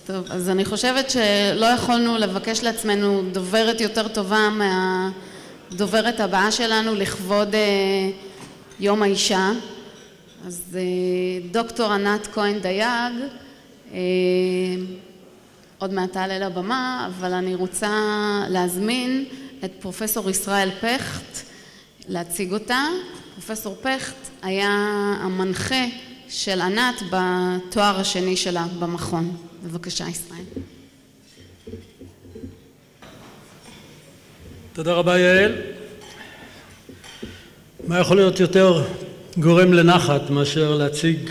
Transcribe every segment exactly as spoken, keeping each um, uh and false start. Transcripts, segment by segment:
טוב, אז אני חושבת שלא יכולנו לבקש לעצמנו דוברת יותר טובה מהדוברת הבאה שלנו לכבוד יום האישה. אז דוקטור ענת כהן דייג עוד מעט תעלה לבמה, אבל אני רוצה להזמין את פרופסור ישראל פכט להציג אותה. פרופסור פכט היה המנחה של ענת בתואר השני שלה במכון. בבקשה, ישראל. תודה רבה, יעל. מה יכול להיות יותר גורם לנחת מאשר להציג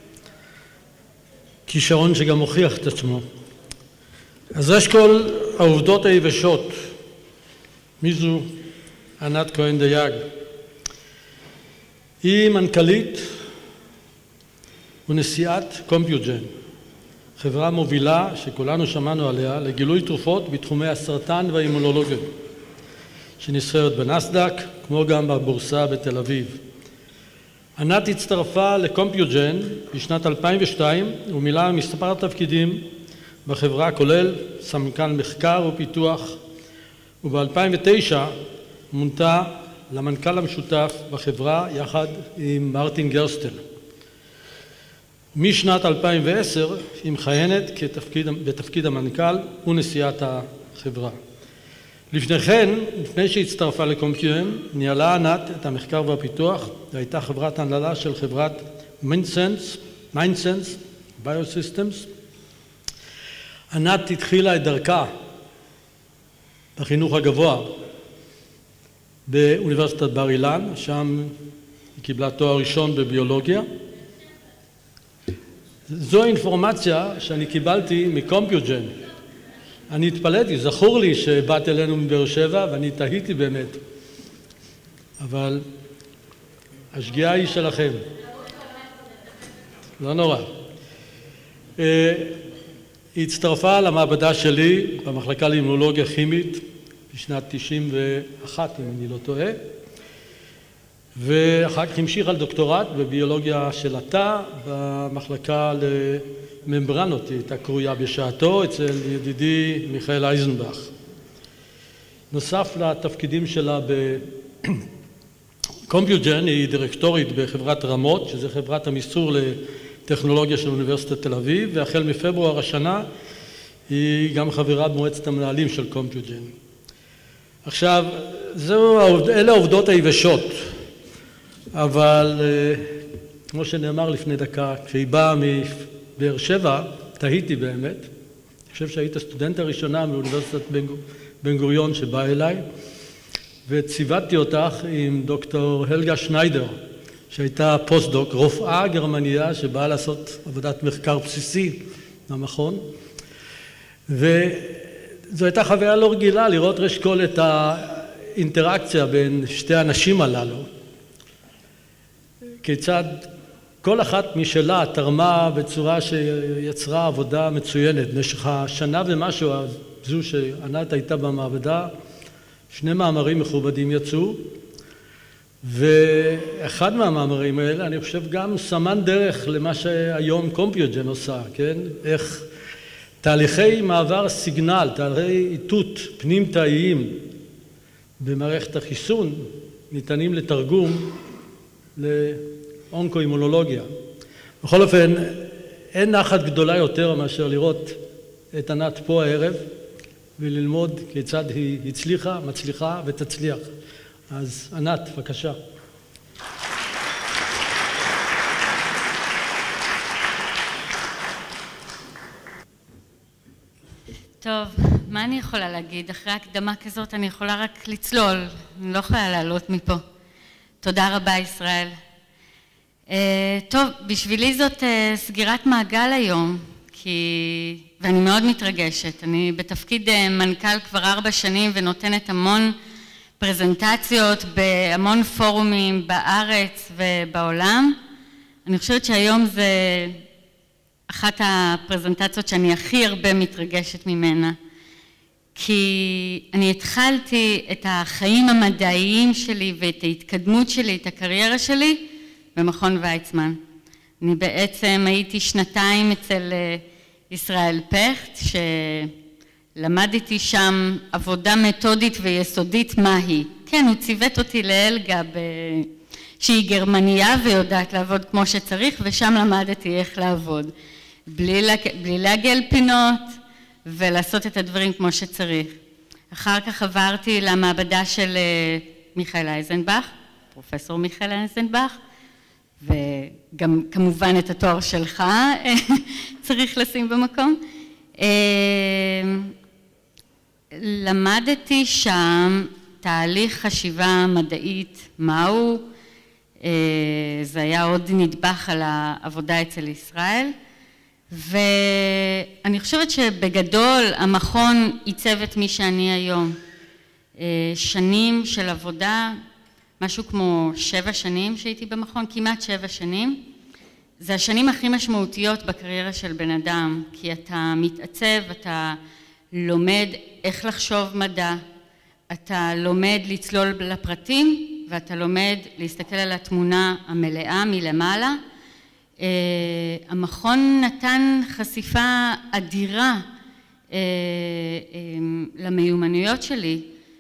כישרון שגם הוכיח את עצמו? אז יש כל העובדות היבשות. מי זו ענת כהן דייג? היא מנכ"לית ונשיאת קומפיוג'ן, חברה מובילה שכולנו שמענו עליה לגילוי תרופות בתחומי הסרטן והאימונולוגיה, שנסחרת בנסדק כמו גם בבורסה בתל אביב. ענת הצטרפה לקומפיוג'ן בשנת אלפיים ושתיים ומילאה מספר תפקידים בחברה, כולל סמנכ"ל מחקר ופיתוח, וב-אלפיים ותשע מונתה למנכ"ל המשותף בחברה יחד עם מרטין גרסטל. משנת אלפיים ועשר היא מכהנת כתפקיד, בתפקיד המנכ"ל ונשיאת החברה. לפני כן, לפני שהצטרפה לקומפיוג'ן, ניהלה ענת את המחקר והפיתוח והייתה חברת הנהלה של חברת מיינדסנס, מיינדסנס ביוסיסטמס. ענת התחילה את דרכה בחינוך הגבוה באוניברסיטת בר אילן, שם היא קיבלה תואר ראשון בביולוגיה. זו אינפורמציה שאני קיבלתי מקומפיוג'ן. אני התפלאתי, זכור לי שבאת אלינו מבאר שבע ואני תהיתי באמת, אבל השגיאה היא שלכם. לא נורא. היא הצטרפה למעבדה שלי במחלקה לאימונולוגיה כימית בשנת תשעים ואחת, אם אני לא טועה, ואחר כך המשיך על דוקטורט בביולוגיה של התא במחלקה לממברנות, היא הייתה קרויה בשעתו אצל ידידי מיכאל אייזנבך. נוסף לתפקידים שלה בקומפיוג'ן, היא דירקטורית בחברת רמות, שזה חברת המסחור לטכנולוגיה של אוניברסיטת תל אביב, והחל מפברואר השנה היא גם חברה במועצת המנהלים של קומפיוג'ן. עכשיו, זהו, אלה העובדות היבשות, אבל כמו שנאמר לפני דקה, כשהיא באה מבאר שבע, תהיתי באמת. אני חושב שהיית הסטודנט הראשונה מאוניברסיטת בן גוריון שבאה אליי, וציוותתי אותך עם דוקטור הלגה שניידר, שהייתה פוסט-דוק, רופאה גרמניה שבאה לעשות עבודת מחקר בסיסי במכון, וזו הייתה חוויה לא רגילה לראות ראש כל את האינטראקציה בין שתי הנשים הללו. כיצד כל אחת משלה תרמה בצורה שיצרה עבודה מצוינת. במשך השנה ומשהו זו שענת הייתה במעבדה, שני מאמרים מכובדים יצאו, ואחד מהמאמרים האלה אני חושב גם סמן דרך למה שהיום קומפיוג'ן עושה, כן? איך תהליכי מעבר סיגנל, תהליכי איתות פנים תאיים במערכת החיסון ניתנים לתרגום לאונקואימונולוגיה. בכל אופן, אין נחת גדולה יותר מאשר לראות את ענת פה הערב וללמוד כיצד היא הצליחה, מצליחה ותצליח. אז ענת, בבקשה. טוב, מה אני יכולה להגיד? אחרי הקדמה כזאת אני יכולה רק לצלול, אני לא יכולה לעלות מפה. תודה רבה, ישראל. Uh, טוב, בשבילי זאת uh, סגירת מעגל היום, כי... ואני מאוד מתרגשת. אני בתפקיד uh, מנכ"ל כבר ארבע שנים ונותנת המון פרזנטציות בהמון פורומים בארץ ובעולם. אני חושבת שהיום זה אחת הפרזנטציות שאני הכי הרבה מתרגשת ממנה, כי אני התחלתי את החיים המדעיים שלי ואת ההתקדמות שלי, את הקריירה שלי, במכון ויצמן. אני בעצם הייתי שנתיים אצל ישראל פכט, שלמדתי שם עבודה מתודית ויסודית מהי. כן, הוא ציוות אותי לאלגה, ב... שהיא גרמניה ויודעת לעבוד כמו שצריך, ושם למדתי איך לעבוד. בלי, לה... בלי להגל פינות ולעשות את הדברים כמו שצריך. אחר כך עברתי למעבדה של מיכאל אייזנבך, פרופסור מיכאל אייזנבך, וגם כמובן את התואר שלך צריך לשים במקום. למדתי שם תהליך חשיבה מדעית, מהו, זה היה עוד נדבך על העבודה אצל ישראל, ואני חושבת שבגדול המכון עיצב את מי שאני היום. שנים של עבודה, משהו כמו שבע שנים שהייתי במכון, כמעט שבע שנים. זה השנים הכי משמעותיות בקריירה של בן אדם, כי אתה מתעצב, אתה לומד איך לחשוב מדע, אתה לומד לצלול לפרטים, ואתה לומד להסתכל על התמונה המלאה מלמעלה. המכון נתן חשיפה אדירה למיומנויות שלי.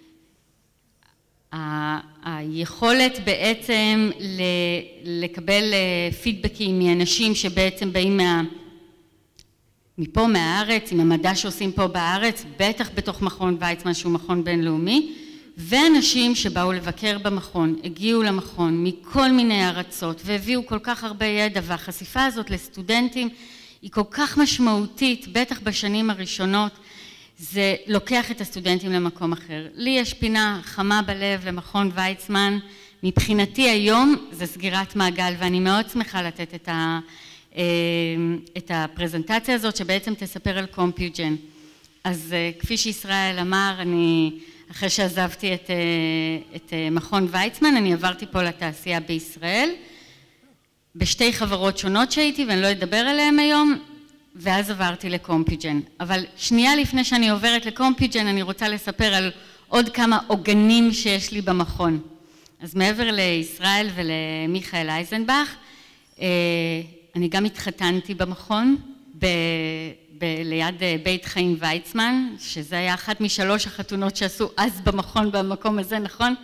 היכולת בעצם לקבל פידבקים מאנשים שבעצם באים מה, מפה מהארץ, עם המדע שעושים פה בארץ, בטח בתוך מכון ויצמן שהוא מכון בינלאומי, ואנשים שבאו לבקר במכון, הגיעו למכון מכל מיני ארצות והביאו כל כך הרבה ידע, והחשיפה הזאת לסטודנטים היא כל כך משמעותית, בטח בשנים הראשונות, זה לוקח את הסטודנטים למקום אחר. לי יש פינה חמה בלב למכון ויצמן, מבחינתי היום זה סגירת מעגל, ואני מאוד שמחה לתת את, ה, את הפרזנטציה הזאת שבעצם תספר על קומפיוג'ן. אז כפי שישראל אמר, אני, אחרי שעזבתי את, את מכון ויצמן, אני עברתי פה לתעשייה בישראל, בשתי חברות שונות שהייתי, ואני לא אדבר עליהן היום, ואז עברתי לקומפיוג'ן. אבל שנייה לפני שאני עוברת לקומפיוג'ן, אני רוצה לספר על עוד כמה עוגנים שיש לי במכון. אז מעבר לישראל ולמיכאל אייזנבך, אני גם התחתנתי במכון, ב... ב... ליד בית חיים ויצמן, שזה היה אחת משלוש החתונות שעשו אז במכון, במקום הזה, נכון?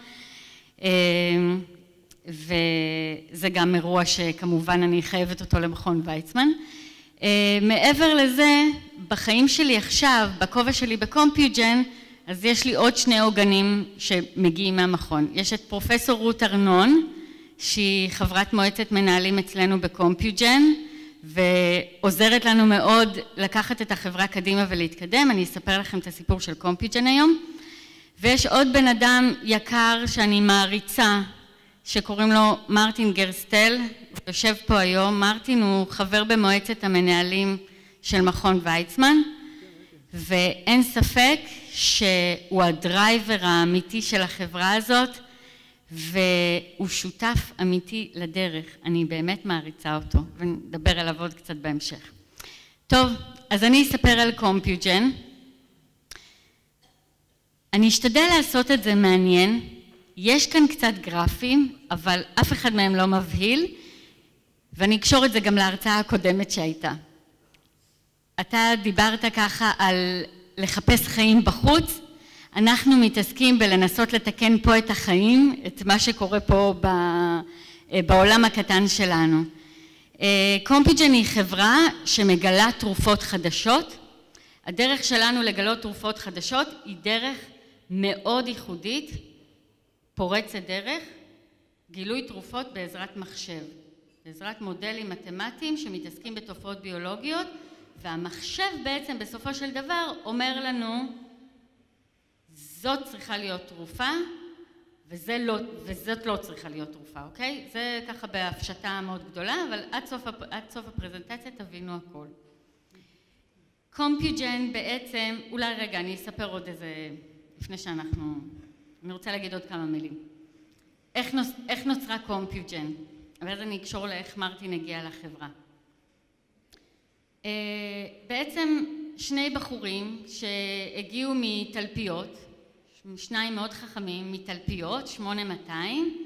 וזה גם אירוע שכמובן אני חייבת אותו למכון ויצמן. מעבר לזה, בחיים שלי עכשיו, בכובע שלי בקומפיוג'ן, אז יש לי עוד שני עוגנים שמגיעים מהמכון. יש את פרופסור רות ארנון, שהיא חברת מועצת מנהלים אצלנו בקומפיוג'ן, ועוזרת לנו מאוד לקחת את החברה קדימה ולהתקדם. אני אספר לכם את הסיפור של קומפיוג'ן היום. ויש עוד בן אדם יקר שאני מעריצה, שקוראים לו מרטין גרסטל, הוא יושב פה היום. מרטין הוא חבר במועצת המנהלים של מכון ויצמן, ואין ספק שהוא הדרייבר האמיתי של החברה הזאת, והוא שותף אמיתי לדרך. אני באמת מעריצה אותו, ונדבר עליו עוד קצת בהמשך. טוב, אז אני אספר על קומפיוג'ן. אני אשתדל לעשות את זה מעניין. יש כאן קצת גרפים, אבל אף אחד מהם לא מבהיל, ואני אקשור את זה גם להרצאה הקודמת שהייתה. אתה דיברת ככה על לחפש חיים בחוץ, אנחנו מתעסקים בלנסות לתקן פה את החיים, את מה שקורה פה בעולם הקטן שלנו. קומפיוג'ן היא חברה שמגלה תרופות חדשות. הדרך שלנו לגלות תרופות חדשות היא דרך מאוד ייחודית, פורצת דרך, גילוי תרופות בעזרת מחשב, בעזרת מודלים מתמטיים שמתעסקים בתופעות ביולוגיות, והמחשב בעצם בסופו של דבר אומר לנו, זאת צריכה להיות תרופה, וזה לא, וזאת לא צריכה להיות תרופה, אוקיי? זה ככה בהפשטה מאוד גדולה, אבל עד סוף, עד סוף הפרזנטציה תבינו הכל. קומפיוג'ן בעצם, אולי רגע, אני אספר עוד איזה, לפני שאנחנו, אני רוצה להגיד עוד כמה מילים. איך, נוצ, איך נוצרה קומפיוג'ן? ואז אני אקשור לאיך מרטין הגיע לחברה. בעצם שני בחורים שהגיעו מתלפיות, שניים מאוד חכמים מתלפיות, שמונה מאתיים.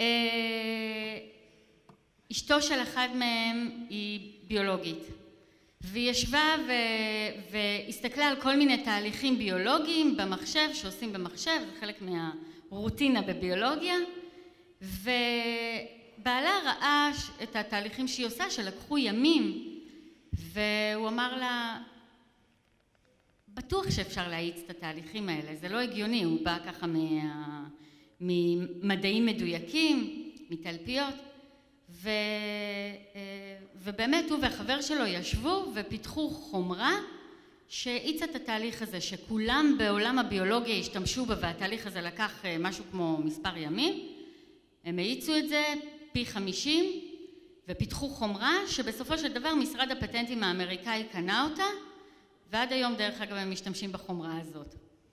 אשתו של אחד מהם היא ביולוגית, והיא ישבה ו... והסתכלה על כל מיני תהליכים ביולוגיים במחשב, שעושים במחשב, זה חלק מהרוטינה בביולוגיה, ובעלה ראה את התהליכים שהיא עושה, שלקחו ימים, והוא אמר לה, בטוח שאפשר להאיץ את התהליכים האלה, זה לא הגיוני, הוא בא ככה מה... ממדעים מדויקים, מתלפיות, ו... ובאמת הוא והחבר שלו ישבו ופיתחו חומרה שהאיצה את התהליך הזה, שכולם בעולם הביולוגיה השתמשו בה, והתהליך הזה לקח משהו כמו מספר ימים. הם האיצו את זה פי חמישים ופיתחו חומרה שבסופו של דבר משרד הפטנטים האמריקאי קנה אותה, ועד היום דרך אגב הם משתמשים בחומרה הזאת.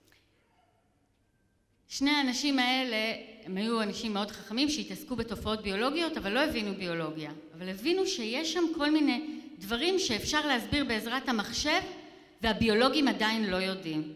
שני האנשים האלה הם היו אנשים מאוד חכמים שהתעסקו בתופעות ביולוגיות, אבל לא הבינו ביולוגיה, אבל הבינו שיש שם כל מיני דברים שאפשר להסביר בעזרת המחשב והביולוגים עדיין לא יודעים.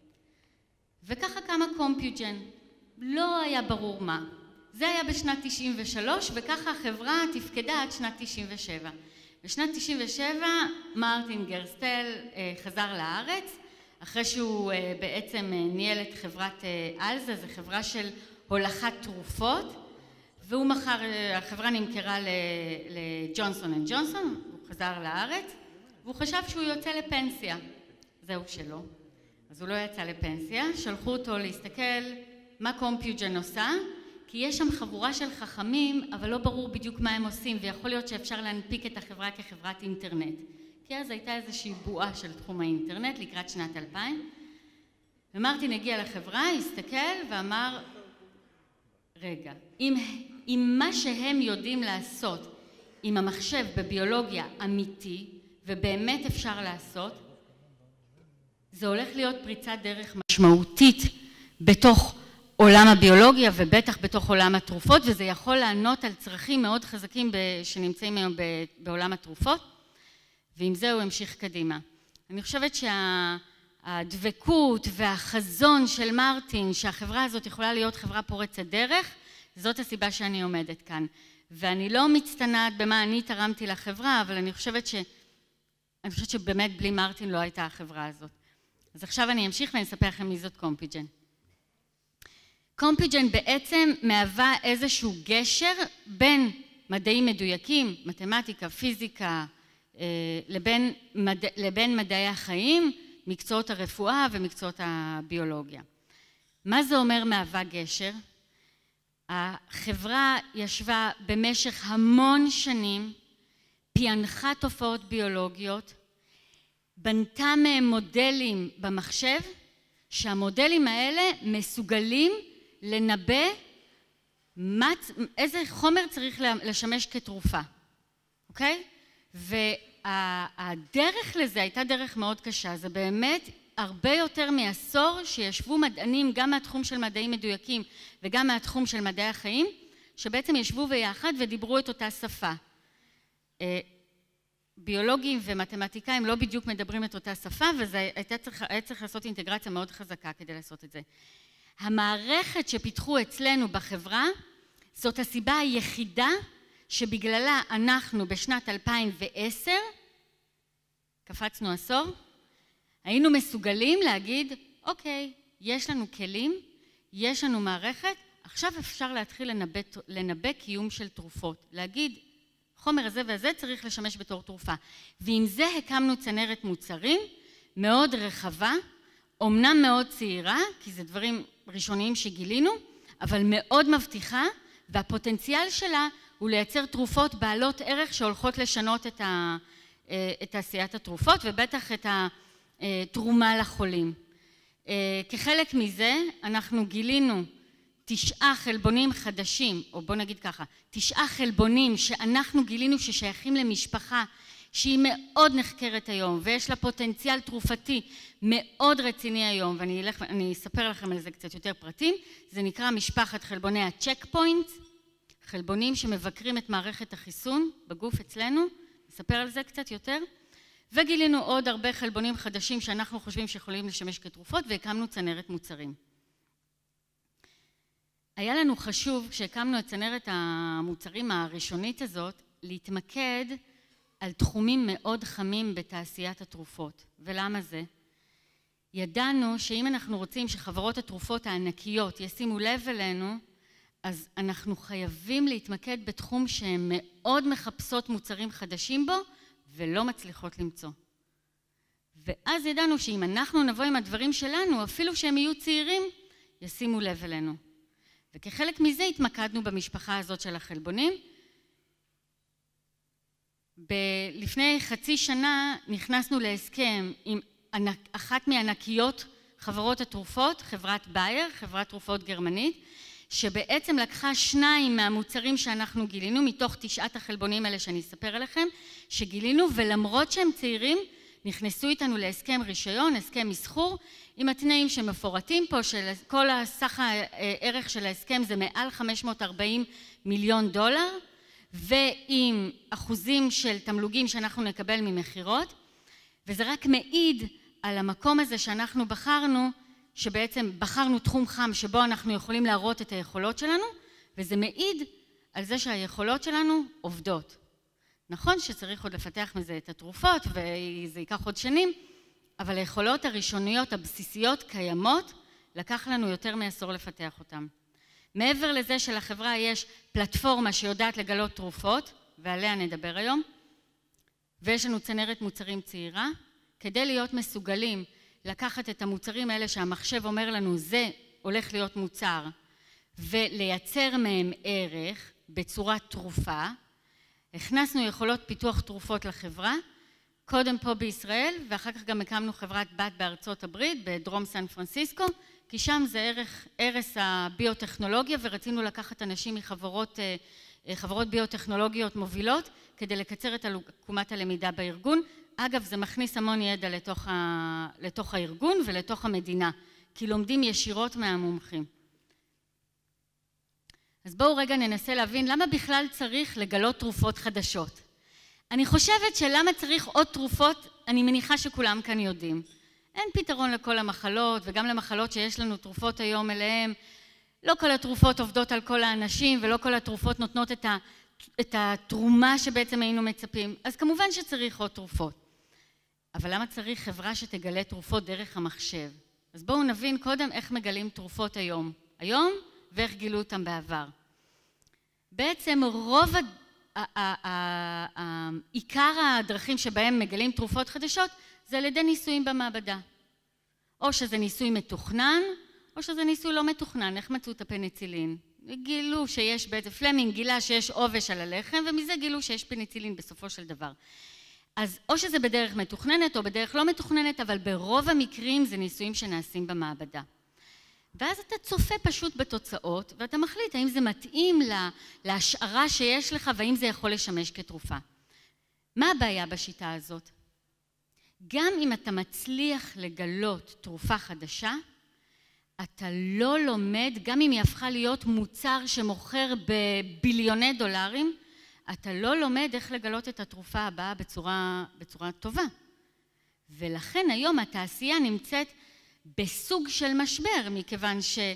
וככה קמה קומפיוג'ן, לא היה ברור מה. זה היה בשנת תשעים ושלוש, וככה החברה תפקדה עד שנת תשעים ושבע. בשנת תשעים ושבע מרטין גרסטל חזר לארץ, אחרי שהוא בעצם ניהל את חברת אלזה, זו חברה של הולכת תרופות, והוא מכר, החברה נמכרה לג'ונסון אנד ג'ונסון, הוא חזר לארץ, והוא חשב שהוא יוצא לפנסיה. זהו שלא. אז הוא לא יצא לפנסיה, שלחו אותו להסתכל מה קומפיוג'ן עושה, כי יש שם חבורה של חכמים, אבל לא ברור בדיוק מה הם עושים, ויכול להיות שאפשר להנפיק את החברה כחברת אינטרנט. כי אז הייתה איזושהי בועה של תחום האינטרנט לקראת שנת אלפיים, ומרטין הגיע לחברה, הסתכל ואמר, רגע, אם, אם מה שהם יודעים לעשות עם המחשב בביולוגיה אמיתי, ובאמת אפשר לעשות, זה הולך להיות פריצת דרך משמעותית בתוך עולם הביולוגיה ובטח בתוך עולם התרופות, וזה יכול לענות על צרכים מאוד חזקים שנמצאים היום בעולם התרופות, ועם זה הוא המשיך קדימה. אני חושבת שהדבקות והחזון של מרטין, שהחברה הזאת יכולה להיות חברה פורצת דרך, זאת הסיבה שאני עומדת כאן. ואני לא מצטנעת במה אני תרמתי לחברה, אבל אני חושבת ש... אני חושבת שבאמת בלי מרטין לא הייתה החברה הזאת. אז עכשיו אני אמשיך ואני אספר לכם מי זאת קומפיוג'ן. קומפיוג'ן בעצם מהווה איזשהו גשר בין מדעים מדויקים, מתמטיקה, פיזיקה, לבין, מד... לבין מדעי החיים, מקצועות הרפואה ומקצועות הביולוגיה. מה זה אומר מהווה גשר? החברה ישבה במשך המון שנים, פענחה תופעות ביולוגיות, בנתה מהם מודלים במחשב, שהמודלים האלה מסוגלים לנבא מה, איזה חומר צריך לשמש כתרופה, אוקיי? והדרך לזה הייתה דרך מאוד קשה, זה באמת הרבה יותר מעשור שישבו מדענים גם מהתחום של מדעים מדויקים וגם מהתחום של מדעי החיים, שבעצם ישבו ביחד ודיברו את אותה שפה. ביולוגים ומתמטיקאים לא בדיוק מדברים את אותה שפה, וזה היה צריך, היה צריך לעשות אינטגרציה מאוד חזקה כדי לעשות את זה. המערכת שפיתחו אצלנו בחברה, זאת הסיבה היחידה שבגללה אנחנו בשנת אלפיים ועשר, קפצנו עשור, היינו מסוגלים להגיד, אוקיי, יש לנו כלים, יש לנו מערכת, עכשיו אפשר להתחיל לנבא, לנבא קיום של תרופות, להגיד, חומר הזה והזה צריך לשמש בתור תרופה. ועם זה הקמנו צנרת מוצרים מאוד רחבה, אומנם מאוד צעירה, כי זה דברים ראשוניים שגילינו, אבל מאוד מבטיחה, והפוטנציאל שלה הוא לייצר תרופות בעלות ערך שהולכות לשנות את, ה, את תעשיית התרופות, ובטח את התרומה לחולים. כחלק מזה, אנחנו גילינו תשעה חלבונים חדשים, או בוא נגיד ככה, תשעה חלבונים שאנחנו גילינו ששייכים למשפחה שהיא מאוד נחקרת היום, ויש לה פוטנציאל תרופתי מאוד רציני היום, ואני אלך, אני אספר לכם על זה קצת יותר פרטים. זה נקרא משפחת חלבוני הצ'ק פוינט, חלבונים שמבקרים את מערכת החיסון בגוף אצלנו, נספר על זה קצת יותר, וגילינו עוד הרבה חלבונים חדשים שאנחנו חושבים שיכולים לשמש כתרופות, והקמנו צנרת מוצרים. היה לנו חשוב, כשהקמנו את צנרת המוצרים הראשונית הזאת, להתמקד על תחומים מאוד חמים בתעשיית התרופות. ולמה זה? ידענו שאם אנחנו רוצים שחברות התרופות הענקיות ישימו לב אלינו, אז אנחנו חייבים להתמקד בתחום שהן מאוד מחפשות מוצרים חדשים בו ולא מצליחות למצוא. ואז ידענו שאם אנחנו נבוא עם הדברים שלנו, אפילו שהם יהיו צעירים, ישימו לב אלינו. וכחלק מזה התמקדנו במשפחה הזאת של החלבונים. ב- לפני חצי שנה נכנסנו להסכם עם ענק, אחת מענקיות חברות התרופות, חברת בייר, חברת תרופות גרמנית, שבעצם לקחה שניים מהמוצרים שאנחנו גילינו, מתוך תשעת החלבונים האלה שאני אספר עליכם, שגילינו, ולמרות שהם צעירים, נכנסו איתנו להסכם רישיון, הסכם מסחור, עם התנאים שמפורטים פה, של כל הסך הערך של ההסכם זה מעל חמש מאות וארבעים מיליון דולר, ועם אחוזים של תמלוגים שאנחנו נקבל ממחירות, וזה רק מעיד על המקום הזה שאנחנו בחרנו, שבעצם בחרנו תחום חם שבו אנחנו יכולים להראות את היכולות שלנו, וזה מעיד על זה שהיכולות שלנו עובדות. נכון שצריך עוד לפתח מזה את התרופות, וזה ייקח עוד שנים, אבל היכולות הראשוניות הבסיסיות קיימות, לקח לנו יותר מעשור לפתח אותן. מעבר לזה שלחברה יש פלטפורמה שיודעת לגלות תרופות, ועליה נדבר היום, ויש לנו צנרת מוצרים צעירה, כדי להיות מסוגלים לקחת את המוצרים האלה שהמחשב אומר לנו זה הולך להיות מוצר, ולייצר מהם ערך בצורת תרופה. הכנסנו יכולות פיתוח תרופות לחברה, קודם פה בישראל, ואחר כך גם הקמנו חברת בת בארצות הברית, בדרום סן פרנסיסקו, כי שם זה ערך, ערש הביוטכנולוגיה, ורצינו לקחת אנשים מחברות חברות ביוטכנולוגיות מובילות, כדי לקצר את עקומת הלמידה בארגון. אגב, זה מכניס המון ידע לתוך, ה... לתוך הארגון ולתוך המדינה, כי לומדים ישירות מהמומחים. אז בואו רגע ננסה להבין למה בכלל צריך לגלות תרופות חדשות. אני חושבת שלמה צריך עוד תרופות, אני מניחה שכולם כאן יודעים. אין פתרון לכל המחלות, וגם למחלות שיש לנו תרופות היום אליהם. לא כל התרופות עובדות על כל האנשים, ולא כל התרופות נותנות את, ה... את התרומה שבעצם היינו מצפים. אז כמובן שצריך עוד תרופות. אבל למה צריך חברה שתגלה תרופות דרך המחשב? אז בואו נבין קודם איך מגלים תרופות היום. היום ואיך גילו אותם בעבר. בעצם רוב, עיקר הדרכים שבהם מגלים תרופות חדשות, זה על ידי ניסויים במעבדה. או שזה ניסוי מתוכנן, או שזה ניסוי לא מתוכנן. איך מצאו את הפניצילין? גילו שיש, בעצם פלמינג גילה שיש עובש על הלחם, ומזה גילו שיש פניצילין בסופו של דבר. אז או שזה בדרך מתוכננת או בדרך לא מתוכננת, אבל ברוב המקרים זה ניסויים שנעשים במעבדה. ואז אתה צופה פשוט בתוצאות, ואתה מחליט האם זה מתאים לה, להשערה שיש לך, והאם זה יכול לשמש כתרופה. מה הבעיה בשיטה הזאת? גם אם אתה מצליח לגלות תרופה חדשה, אתה לא לומד, גם אם היא הפכה להיות מוצר שמוכר בביליוני דולרים, אתה לא לומד איך לגלות את התרופה הבאה בצורה, בצורה טובה. ולכן היום התעשייה נמצאת בסוג של משבר, מכיוון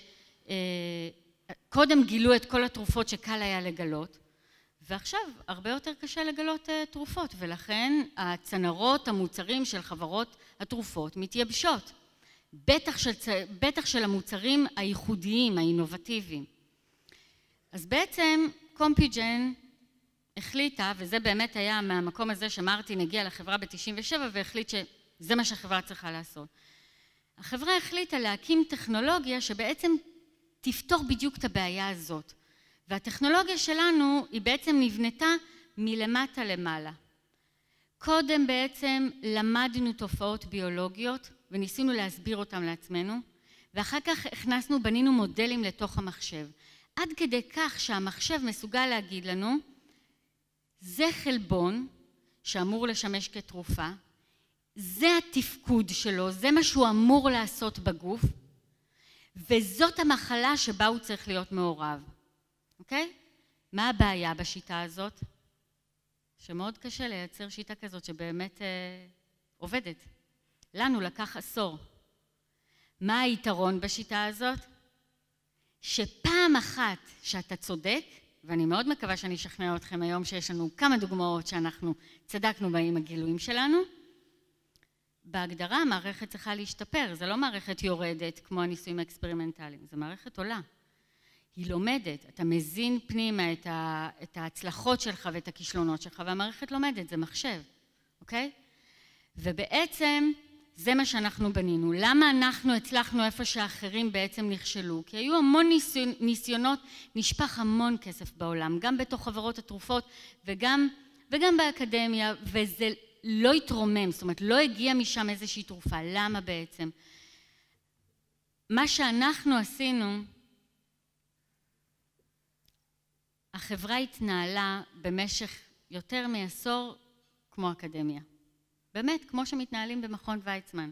שקודם גילו את כל התרופות שקל היה לגלות, ועכשיו הרבה יותר קשה לגלות תרופות, ולכן הצנרות, המוצרים של חברות התרופות מתייבשות. בטח של, בטח של המוצרים הייחודיים, האינובטיביים. אז בעצם קומפיוג'ן החליטה, וזה באמת היה מהמקום הזה שמרטין הגיע לחברה ב-תשעים ושבע והחליט שזה מה שהחברה צריכה לעשות. החברה החליטה להקים טכנולוגיה שבעצם תפתור בדיוק את הבעיה הזאת. והטכנולוגיה שלנו היא בעצם נבנתה מלמטה למעלה. קודם בעצם למדנו תופעות ביולוגיות וניסינו להסביר אותם לעצמנו, ואחר כך הכנסנו, בנינו מודלים לתוך המחשב. עד כדי כך שהמחשב מסוגל להגיד לנו, זה חלבון שאמור לשמש כתרופה, זה התפקוד שלו, זה מה שהוא אמור לעשות בגוף, וזאת המחלה שבה הוא צריך להיות מעורב. אוקיי? מה הבעיה בשיטה הזאת? שמאוד קשה לייצר שיטה כזאת שבאמת אה, עובדת. לנו לקח עשור. מה היתרון בשיטה הזאת? שפעם אחת שאתה צודק, ואני מאוד מקווה שאני אשכנע אתכם היום שיש לנו כמה דוגמאות שאנחנו צדקנו בה עם הגילויים שלנו, בהגדרה המערכת צריכה להשתפר, זה לא מערכת יורדת כמו הניסויים האקספרימנטליים, זה מערכת עולה. היא לומדת, אתה מזין פנימה את, ה, את ההצלחות שלך ואת הכישלונות שלך, והמערכת לומדת, זה מחשב, אוקיי? ובעצם זה מה שאנחנו בנינו. למה אנחנו הצלחנו איפה שאחרים בעצם נכשלו? כי היו המון ניסיונות, ניסיונות נשפך המון כסף בעולם, גם בתוך חברות התרופות וגם, וגם באקדמיה, וזה לא התרומם, זאת אומרת, לא הגיע משם איזושהי תרופה. למה בעצם? מה שאנחנו עשינו, החברה התנהלה במשך יותר מעשור כמו אקדמיה. באמת, כמו שמתנהלים במכון ויצמן.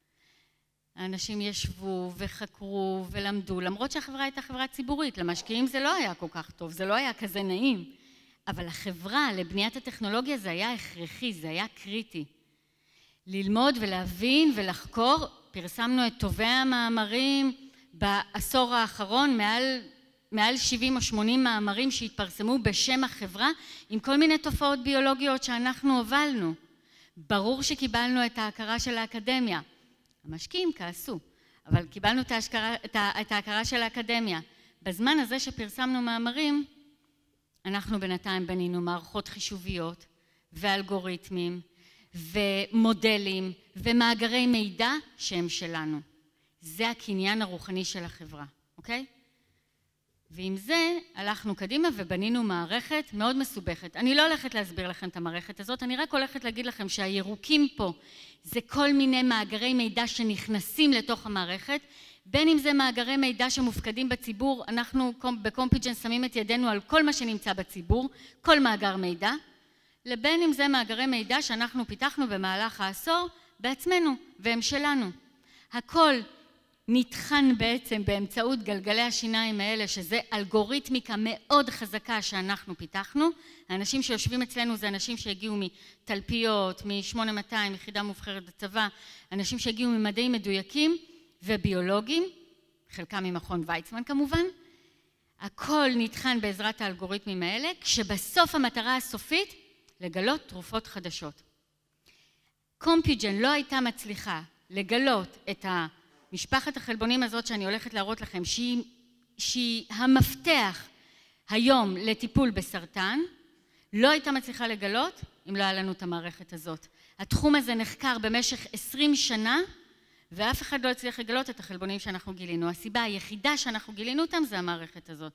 האנשים ישבו וחקרו ולמדו, למרות שהחברה הייתה חברה ציבורית. למשקיעים זה לא היה כל כך טוב, זה לא היה כזה נעים. אבל החברה לבניית הטכנולוגיה זה היה הכרחי, זה היה קריטי. ללמוד ולהבין ולחקור, פרסמנו את טובי המאמרים בעשור האחרון, מעל, מעל שבעים או שמונים מאמרים שהתפרסמו בשם החברה, עם כל מיני תופעות ביולוגיות שאנחנו הובלנו. ברור שקיבלנו את ההכרה של האקדמיה. המשקיעים כעסו, אבל קיבלנו את ההשכרה, את ה, את ההכרה של האקדמיה. בזמן הזה שפרסמנו מאמרים, אנחנו בינתיים בנינו מערכות חישוביות ואלגוריתמים ומודלים ומאגרי מידע שהם שלנו. זה הקניין הרוחני של החברה, אוקיי? ועם זה הלכנו קדימה ובנינו מערכת מאוד מסובכת. אני לא הולכת להסביר לכם את המערכת הזאת, אני רק הולכת להגיד לכם שהירוקים פה זה כל מיני מאגרי מידע שנכנסים לתוך המערכת, בין אם זה מאגרי מידע שמופקדים בציבור, אנחנו בקומפיג'ן שמים את ידינו על כל מה שנמצא בציבור, כל מאגר מידע, לבין אם זה מאגרי מידע שאנחנו פיתחנו במהלך העשור בעצמנו והם שלנו. הכל נטחן בעצם באמצעות גלגלי השיניים האלה, שזה אלגוריתמיקה מאוד חזקה שאנחנו פיתחנו. האנשים שיושבים אצלנו זה אנשים שהגיעו מתלפיות, מ-שמונה מאתיים, יחידה מובחרת בצבא, אנשים שהגיעו ממדעים מדויקים וביולוגים, חלקם ממכון ויצמן כמובן. הכל נטחן בעזרת האלגוריתמים האלה, כשבסוף המטרה הסופית לגלות תרופות חדשות. קומפיג'ן לא הייתה מצליחה לגלות את ה... משפחת החלבונים הזאת שאני הולכת להראות לכם, שהיא, שהיא המפתח היום לטיפול בסרטן, לא הייתה מצליחה לגלות אם לא היה לנו את המערכת הזאת. התחום הזה נחקר במשך עשרים שנה, ואף אחד לא הצליח לגלות את החלבונים שאנחנו גילינו. הסיבה היחידה שאנחנו גילינו אותם זה המערכת הזאת.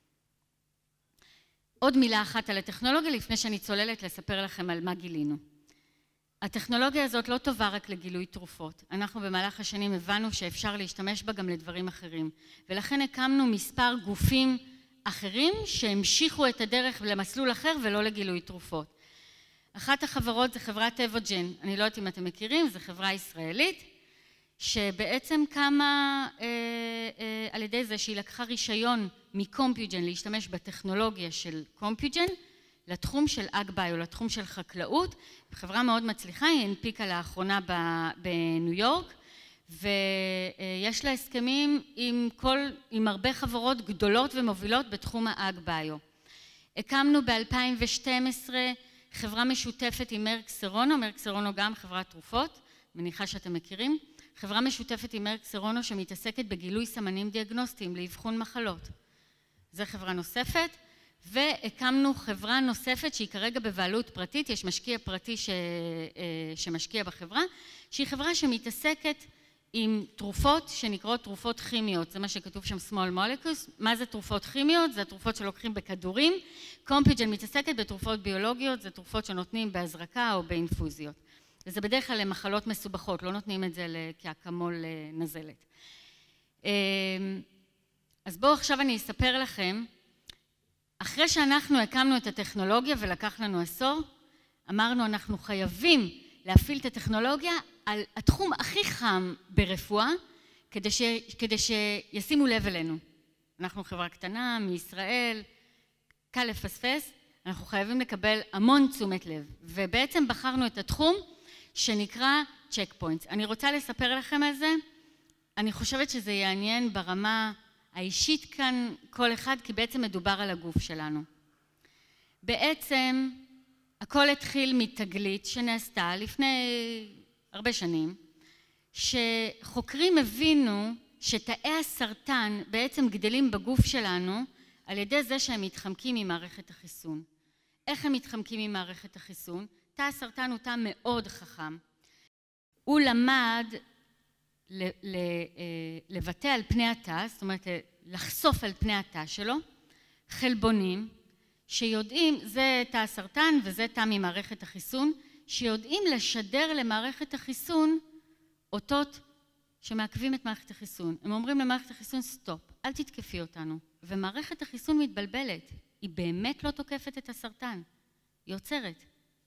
עוד מילה אחת על הטכנולוגיה, לפני שאני צוללת לספר לכם על מה גילינו. הטכנולוגיה הזאת לא טובה רק לגילוי תרופות. אנחנו במהלך השנים הבנו שאפשר להשתמש בה גם לדברים אחרים. ולכן הקמנו מספר גופים אחרים שהמשיכו את הדרך למסלול אחר ולא לגילוי תרופות. אחת החברות זה חברת אבוג'ן. אני לא יודעת אם אתם מכירים, זו חברה ישראלית, שבעצם קמה אה, אה, על ידי זה שהיא לקחה רישיון מקומפיוג'ן להשתמש בטכנולוגיה של קומפיוג'ן, לתחום של אגביו, לתחום של חקלאות, חברה מאוד מצליחה, היא הנפיקה לאחרונה בניו יורק, ויש לה הסכמים עם, כל, עם הרבה חברות גדולות ומובילות בתחום האגביו. הקמנו ב-אלפיים ושתים עשרה חברה משותפת עם מרק סרונו, מרק סרונו גם חברת תרופות, מניחה שאתם מכירים, חברה משותפת עם מרק סרונו שמתעסקת בגילוי סמנים דיאגנוסטיים לאבחון מחלות. זו חברה נוספת. והקמנו חברה נוספת שהיא כרגע בבעלות פרטית, יש משקיע פרטי ש... שמשקיע בחברה, שהיא חברה שמתעסקת עם תרופות שנקראות תרופות כימיות, זה מה שכתוב שם small molecules. מה זה תרופות כימיות? זה התרופות שלוקחים בכדורים. קומפיג'ן מתעסקת בתרופות ביולוגיות, זה תרופות שנותנים בהזרקה או באינפוזיות. וזה בדרך כלל למחלות מסובכות, לא נותנים את זה כאקמול נזלת. אז בואו עכשיו אני אספר לכם, אחרי שאנחנו הקמנו את הטכנולוגיה ולקח לנו עשור, אמרנו אנחנו חייבים להפעיל את הטכנולוגיה על התחום הכי חם ברפואה, כדי, ש... כדי שישימו לב אלינו. אנחנו חברה קטנה מישראל, קל לפספס, אנחנו חייבים לקבל המון תשומת לב. ובעצם בחרנו את התחום שנקרא צ'ק פוינטס. אני רוצה לספר לכם על זה, אני חושבת שזה יעניין ברמה האישית כאן כל אחד, כי בעצם מדובר על הגוף שלנו. בעצם הכל התחיל מתגלית שנעשתה לפני הרבה שנים, שחוקרים הבינו שתאי הסרטן בעצם גדלים בגוף שלנו על ידי זה שהם מתחמקים ממערכת החיסון. איך הם מתחמקים ממערכת החיסון? תא הסרטן הוא תא מאוד חכם. הוא למד לבטא על פני התא, זאת אומרת לחשוף על פני התא שלו, חלבונים שיודעים, זה תא הסרטן וזה תא ממערכת החיסון, שיודעים לשדר למערכת החיסון אותות שמעכבים את מערכת החיסון. הם אומרים למערכת החיסון סטופ, אל תתקפי אותנו. ומערכת החיסון מתבלבלת, היא באמת לא תוקפת את הסרטן, היא עוצרת.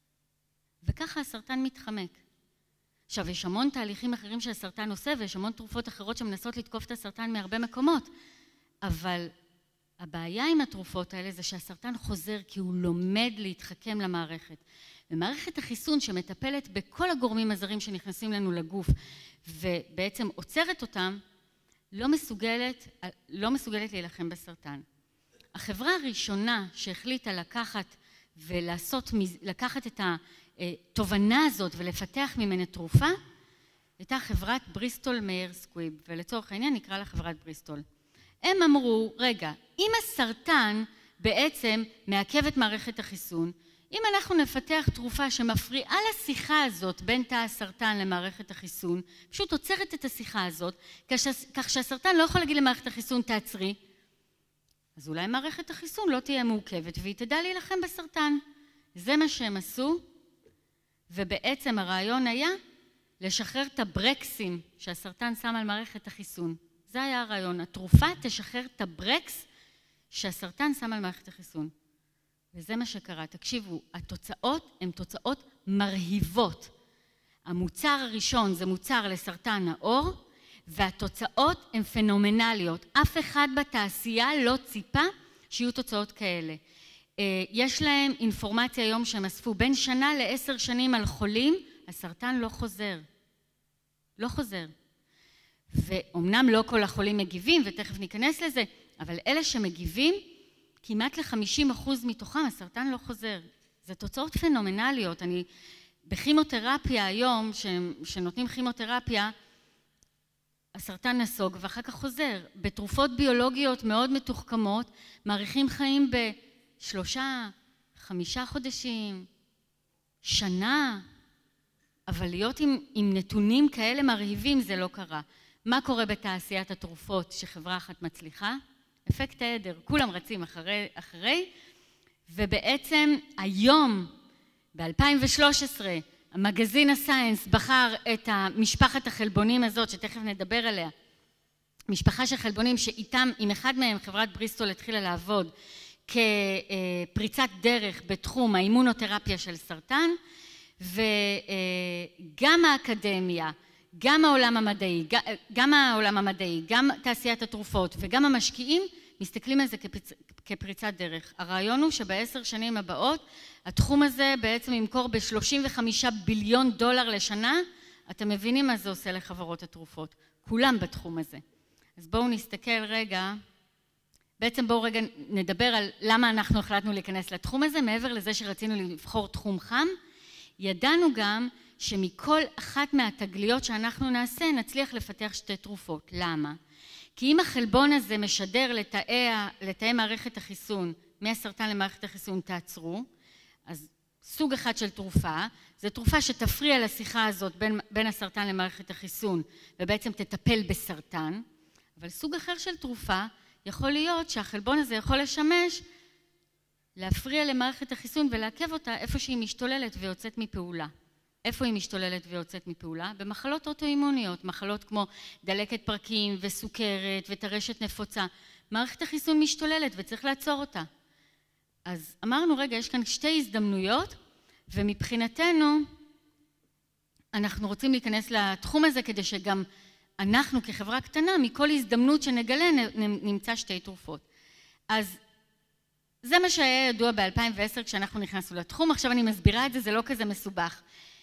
וככה הסרטן מתחמק. עכשיו, יש המון תהליכים אחרים שהסרטן עושה, ויש המון תרופות אחרות שמנסות לתקוף את הסרטן מהרבה מקומות, אבל הבעיה עם התרופות האלה זה שהסרטן חוזר כי הוא לומד להתחכם למערכת. ומערכת החיסון שמטפלת בכל הגורמים הזרים שנכנסים לנו לגוף, ובעצם עוצרת אותם, לא מסוגלת, לא מסוגלת להילחם בסרטן. החברה הראשונה שהחליטה לקחת ולעשות, לקחת את התובנה הזאת ולפתח ממנה תרופה, הייתה חברת בריסטול מאייר סקוויב, ולצורך העניין נקרא לה חברת בריסטול. הם אמרו, רגע, אם הסרטן בעצם מעכב את מערכת החיסון, אם אנחנו נפתח תרופה שמפריעה לשיחה הזאת בין תא הסרטן למערכת החיסון, פשוט עוצרת את השיחה הזאת, כך שהסרטן לא יכול להגיד למערכת החיסון תעצרי, אז אולי מערכת החיסון לא תהיה מעוכבת והיא תדע להילחם בסרטן. זה מה שהם עשו, ובעצם הרעיון היה לשחרר את הברקסים שהסרטן שם על מערכת החיסון. זה היה הרעיון, התרופה תשחרר את הברקס שהסרטן שם על מערכת החיסון. וזה מה שקרה. תקשיבו, התוצאות הן תוצאות מרהיבות. המוצר הראשון זה מוצר לסרטן העור, והתוצאות הן פנומנליות. אף אחד בתעשייה לא ציפה שיהיו תוצאות כאלה. יש להם אינפורמציה היום שהם אספו בין שנה לעשר שנים על חולים, הסרטן לא חוזר. לא חוזר. ואומנם לא כל החולים מגיבים, ותכף ניכנס לזה, אבל אלה שמגיבים, כמעט ל-חמישים אחוז מתוכם הסרטן לא חוזר. זה תוצאות פנומנליות. אני, בכימותרפיה היום, שנותנים כימותרפיה, הסרטן נסוג ואחר כך חוזר. בתרופות ביולוגיות מאוד מתוחכמות, מאריכים חיים בשלושה, חמישה חודשים, שנה, אבל להיות עם, עם נתונים כאלה מרהיבים זה לא קרה. מה קורה בתעשיית התרופות שחברה אחת מצליחה? אפקט העדר, כולם רצים אחרי, אחרי, ובעצם היום, ב-אלפיים ושלוש עשרה, המגזין הסיינס בחר את משפחת החלבונים הזאת, שתכף נדבר עליה, משפחה של חלבונים שאיתם, עם אחד מהם חברת בריסטול התחילה לעבוד כפריצת דרך בתחום האימונותרפיה של סרטן, וגם האקדמיה, גם העולם המדעי, גם העולם המדעי, גם תעשיית התרופות וגם המשקיעים מסתכלים על זה כפריצ... כפריצת דרך. הרעיון הוא שבעשר שנים הבאות התחום הזה בעצם ימכור ב-שלושים וחמישה ביליון דולר לשנה. אתם מבינים מה זה עושה לחברות התרופות, כולם בתחום הזה. אז בואו נסתכל רגע, בעצם בואו רגע נדבר על למה אנחנו החלטנו להיכנס לתחום הזה. מעבר לזה שרצינו לבחור תחום חם, ידענו גם שמכל אחת מהתגליות שאנחנו נעשה נצליח לפתח שתי תרופות. למה? כי אם החלבון הזה משדר לתאי, לתאי מערכת החיסון, מהסרטן למערכת החיסון תעצרו, אז סוג אחד של תרופה, זו תרופה שתפריע לשיחה הזאת בין, בין הסרטן למערכת החיסון, ובעצם תטפל בסרטן, אבל סוג אחר של תרופה יכול להיות שהחלבון הזה יכול לשמש להפריע למערכת החיסון ולעכב אותה איפה שהיא משתוללת ויוצאת מפעולה. איפה היא משתוללת ויוצאת מפעולה? במחלות אוטואימוניות, מחלות כמו דלקת פרקים וסוכרת וטרשת נפוצה. מערכת החיסון משתוללת וצריך לעצור אותה. אז אמרנו, רגע, יש כאן שתי הזדמנויות, ומבחינתנו אנחנו רוצים להיכנס לתחום הזה כדי שגם אנחנו כחברה קטנה, מכל הזדמנות שנגלה נמצא שתי תרופות. אז זה מה שהיה ידוע ב-אלפיים ועשר כשאנחנו נכנסנו לתחום. עכשיו אני מסבירה את זה, זה לא כזה מסובך.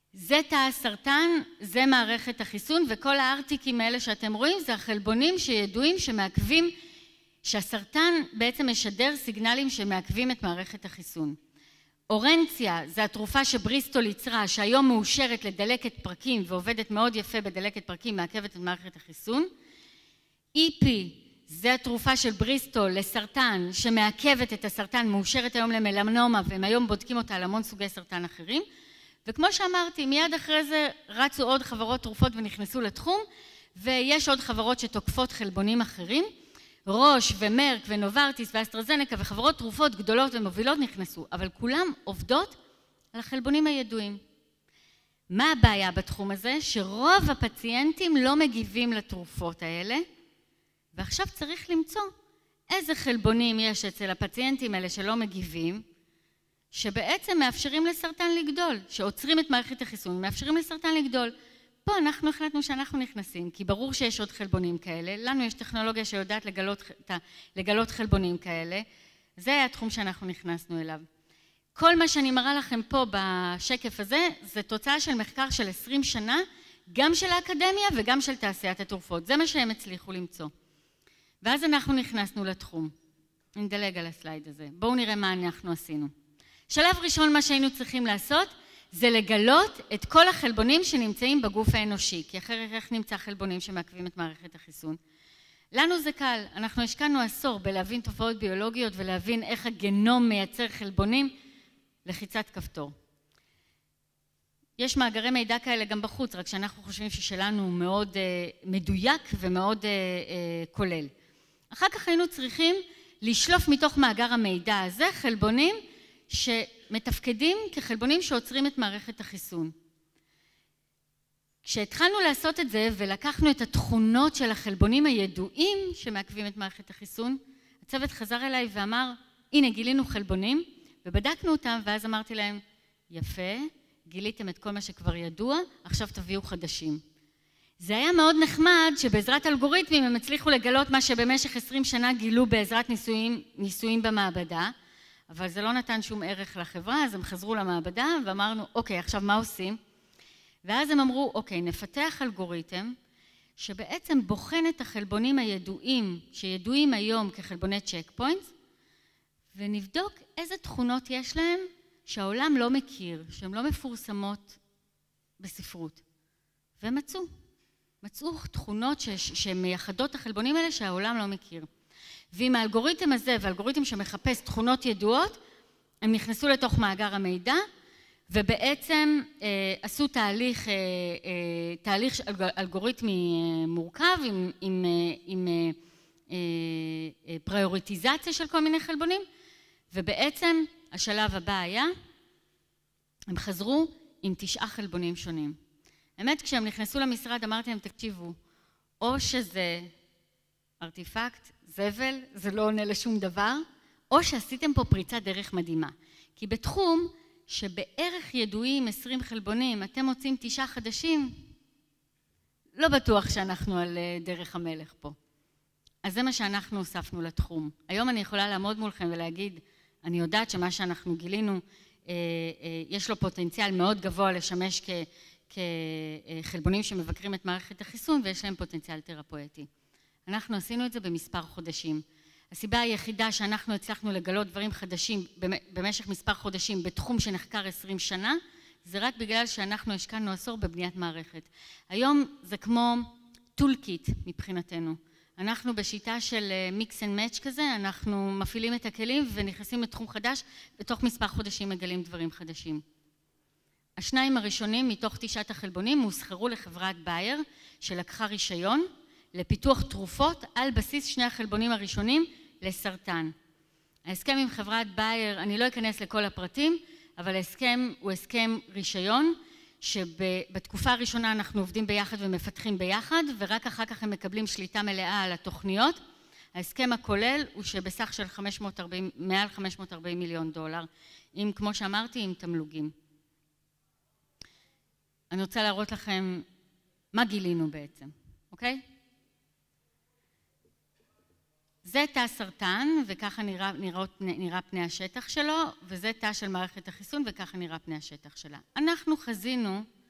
זה תא הסרטן, זה מערכת החיסון, וכל הארטיקים האלה שאתם רואים זה החלבונים שידועים שמעכבים, שהסרטן בעצם משדר סיגנלים שמעכבים את מערכת החיסון. אורנציה זה התרופה שבריסטול יצרה, שהיום מאושרת לדלקת פרקים ועובדת מאוד יפה בדלקת פרקים, מעכבת את מערכת החיסון. אי פי זה התרופה של בריסטול לסרטן שמעכבת את הסרטן, מאושרת היום למלנומה, והם היום בודקים אותה על המון סוגי סרטן אחרים. וכמו שאמרתי, מיד אחרי זה רצו עוד חברות תרופות ונכנסו לתחום, ויש עוד חברות שתוקפות חלבונים אחרים. רוש ומרק ונוברטיס ואסטרזנקה וחברות תרופות גדולות ומובילות נכנסו, אבל כולם עובדות על החלבונים הידועים. מה הבעיה בתחום הזה? שרוב הפציינטים לא מגיבים לתרופות האלה, ועכשיו צריך למצוא איזה חלבונים יש אצל הפציינטים האלה שלא מגיבים, שבעצם מאפשרים לסרטן לגדול, שעוצרים את מערכת החיסון, מאפשרים לסרטן לגדול. פה אנחנו החלטנו שאנחנו נכנסים, כי ברור שיש עוד חלבונים כאלה, לנו יש טכנולוגיה שיודעת לגלות, לגלות חלבונים כאלה, זה היה התחום שאנחנו נכנסנו אליו. כל מה שאני מראה לכם פה בשקף הזה, זה תוצאה של מחקר של עשרים שנה, גם של האקדמיה וגם של תעשיית התרופות, זה מה שהם הצליחו למצוא. ואז אנחנו נכנסנו לתחום. נדלג על הסלייד הזה, בואו נראה מה אנחנו עשינו. שלב ראשון מה שהיינו צריכים לעשות, זה לגלות את כל החלבונים שנמצאים בגוף האנושי, כי אחרת איך נמצא חלבונים שמעכבים את מערכת החיסון. לנו זה קל, אנחנו השקענו עשור בלהבין תופעות ביולוגיות ולהבין איך הגנום מייצר חלבונים, לחיצת כפתור. יש מאגרי מידע כאלה גם בחוץ, רק שאנחנו חושבים ששלנו הוא מאוד uh, מדויק ומאוד uh, uh, כולל. אחר כך היינו צריכים לשלוף מתוך מאגר המידע הזה חלבונים שמתפקדים כחלבונים שעוצרים את מערכת החיסון. כשהתחלנו לעשות את זה ולקחנו את התכונות של החלבונים הידועים שמעכבים את מערכת החיסון, הצוות חזר אליי ואמר, הנה גילינו חלבונים, ובדקנו אותם ואז אמרתי להם, יפה, גיליתם את כל מה שכבר ידוע, עכשיו תביאו חדשים. זה היה מאוד נחמד שבעזרת אלגוריתמים הם הצליחו לגלות מה שבמשך עשרים שנה גילו בעזרת ניסויים, ניסויים במעבדה, אבל זה לא נתן שום ערך לחברה, אז הם חזרו למעבדה ואמרנו, אוקיי, עכשיו מה עושים? ואז הם אמרו, אוקיי, נפתח אלגוריתם שבעצם בוחן את החלבונים הידועים, שידועים היום כחלבוני צ'ק פוינטס, ונבדוק איזה תכונות יש להם שהעולם לא מכיר, שהן לא מפורסמות בספרות. ומצאו, מצאו תכונות שמייחדות את החלבונים האלה שהעולם לא מכיר. ועם האלגוריתם הזה, והאלגוריתם שמחפש תכונות ידועות, הם נכנסו לתוך מאגר המידע, ובעצם אה, עשו תהליך, אה, אה, תהליך אלגוריתמי אה, מורכב, עם, עם, אה, עם אה, אה, פריוריטיזציה של כל מיני חלבונים, ובעצם השלב הבא היה, הם חזרו עם תשעה חלבונים שונים. האמת, כשהם נכנסו למשרד, אמרתי להם, תקשיבו, או שזה ארטיפקט, זבל, זה לא עונה לשום דבר, או שעשיתם פה פריצת דרך מדהימה. כי בתחום שבערך ידועים עשרים חלבונים, אתם מוצאים תשעה חדשים, לא בטוח שאנחנו על דרך המלך פה. אז זה מה שאנחנו הוספנו לתחום. היום אני יכולה לעמוד מולכם ולהגיד, אני יודעת שמה שאנחנו גילינו, יש לו פוטנציאל מאוד גבוה לשמש כחלבונים שמבקרים את מערכת החיסון, ויש להם פוטנציאל תרפואטי. אנחנו עשינו את זה במספר חודשים. הסיבה היחידה שאנחנו הצלחנו לגלות דברים חדשים במשך מספר חודשים בתחום שנחקר עשרים שנה, זה רק בגלל שאנחנו השקענו עשור בבניית מערכת. היום זה כמו טולקיט מבחינתנו. אנחנו בשיטה של מיקס אנד מאץ' כזה, אנחנו מפעילים את הכלים ונכנסים לתחום חדש, בתוך מספר חודשים מגלים דברים חדשים. השניים הראשונים מתוך תשעת החלבונים מוסחרו לחברת בייר שלקחה רישיון לפיתוח תרופות על בסיס שני החלבונים הראשונים לסרטן. ההסכם עם חברת בייר, אני לא אכנס לכל הפרטים, אבל ההסכם הוא הסכם רישיון, שבתקופה הראשונה אנחנו עובדים ביחד ומפתחים ביחד, ורק אחר כך הם מקבלים שליטה מלאה על התוכניות. ההסכם הכולל הוא שבסך של חמש מאות וארבעים, מעל חמש מאות וארבעים מיליון דולר, עם, כמו שאמרתי, עם תמלוגים. אני רוצה להראות לכם מה גילינו בעצם, אוקיי? זה תא סרטן, וככה נראה, נראה, נראה פני השטח שלו, וזה תא של מערכת החיסון, וככה נראה פני השטח שלה. אנחנו חזינו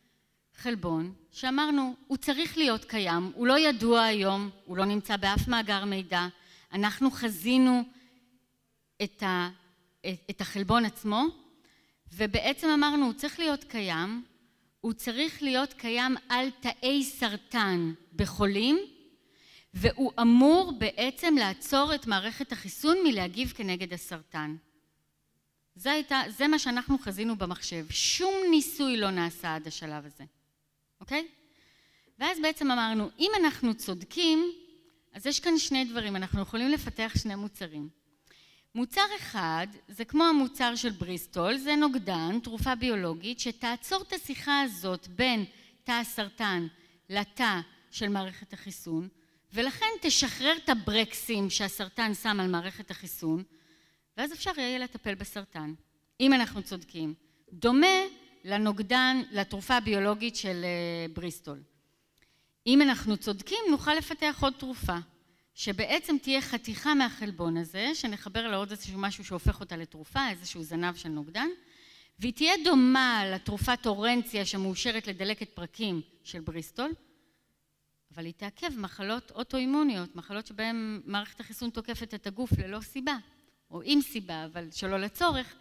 חלבון שאמרנו, הוא צריך להיות קיים, הוא לא ידוע היום, הוא לא נמצא באף מאגר מידע, אנחנו חזינו את, ה, את החלבון עצמו, ובעצם אמרנו, הוא צריך להיות קיים, הוא צריך להיות קיים על תאי סרטן בחולים, והוא אמור בעצם לעצור את מערכת החיסון מלהגיב כנגד הסרטן. זה, הייתה, זה מה שאנחנו חזינו במחשב. שום ניסוי לא נעשה עד השלב הזה. אוקיי? ואז בעצם אמרנו, אם אנחנו צודקים, אז יש כאן שני דברים. אנחנו יכולים לפתח שני מוצרים. מוצר אחד, זה כמו המוצר של בריסטול, זה נוגדן, תרופה ביולוגית, שתעצור את השיחה הזאת בין תא הסרטן לתא של מערכת החיסון, ולכן תשחרר את הברקסים שהסרטן שם על מערכת החיסון, ואז אפשר יהיה לטפל בסרטן, אם אנחנו צודקים. דומה לנוגדן, לתרופה הביולוגית של בריסטול. אם אנחנו צודקים, נוכל לפתח עוד תרופה, שבעצם תהיה חתיכה מהחלבון הזה, שנחבר לעוד איזשהו משהו שהופך אותה לתרופה, איזשהו זנב של נוגדן, והיא תהיה דומה לתרופת אורנציה שמאושרת לדלקת פרקים של בריסטול, אבל היא תעכב מחלות אוטואימוניות, מחלות שבהן מערכת החיסון תוקפת את הגוף ללא סיבה, או עם סיבה, אבל שלא לצורך,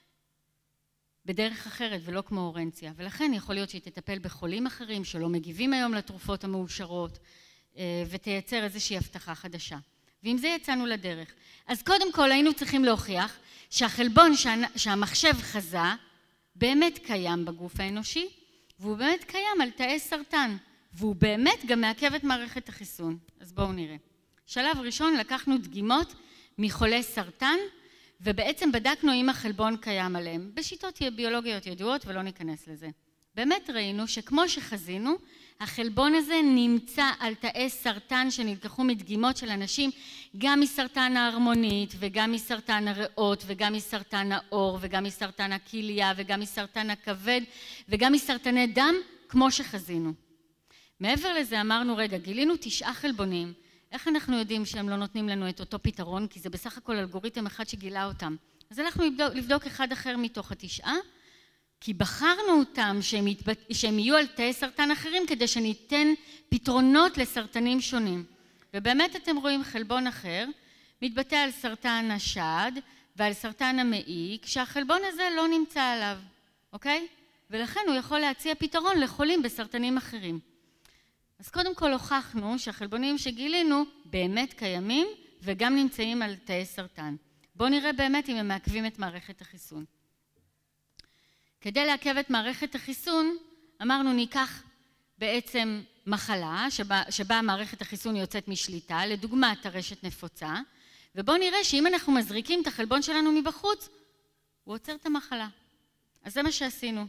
בדרך אחרת ולא כמו אורנציה. ולכן יכול להיות שהיא תטפל בחולים אחרים שלא מגיבים היום לתרופות המאושרות, ותייצר איזושהי הבטחה חדשה. ועם זה יצאנו לדרך. אז קודם כל היינו צריכים להוכיח שהחלבון שהמחשב חזה באמת קיים בגוף האנושי, והוא באמת קיים על תאי סרטן, והוא באמת גם מעכב את מערכת החיסון. אז בואו נראה. שלב ראשון לקחנו דגימות מחולי סרטן, ובעצם בדקנו אם החלבון קיים עליהם, בשיטות ביולוגיות ידועות ולא ניכנס לזה. באמת ראינו שכמו שחזינו, החלבון הזה נמצא על תאי סרטן שנלקחו מדגימות של אנשים, גם מסרטן ההרמונית וגם מסרטן הריאות וגם מסרטן העור וגם מסרטן הכליה וגם מסרטן הכבד וגם מסרטני דם, כמו שחזינו. מעבר לזה אמרנו, רגע, גילינו תשעה חלבונים, איך אנחנו יודעים שהם לא נותנים לנו את אותו פתרון? כי זה בסך הכל אלגוריתם אחד שגילה אותם. אז הלכנו לבדוק, לבדוק אחד אחר מתוך התשעה, כי בחרנו אותם שהם, יתבט... שהם יהיו על תאי סרטן אחרים, כדי שניתן פתרונות לסרטנים שונים. ובאמת אתם רואים חלבון אחר, מתבטא על סרטן השד ועל סרטן המעי, כשהחלבון הזה לא נמצא עליו, אוקיי? ולכן הוא יכול להציע פתרון לחולים בסרטנים אחרים. אז קודם כל הוכחנו שהחלבונים שגילינו באמת קיימים וגם נמצאים על תאי סרטן. בואו נראה באמת אם הם מעכבים את מערכת החיסון. כדי לעכב את מערכת החיסון, אמרנו ניקח בעצם מחלה שבה, שבה מערכת החיסון יוצאת משליטה, לדוגמה טרשת נפוצה, ובואו נראה שאם אנחנו מזריקים את החלבון שלנו מבחוץ, הוא עוצר את המחלה. אז זה מה שעשינו.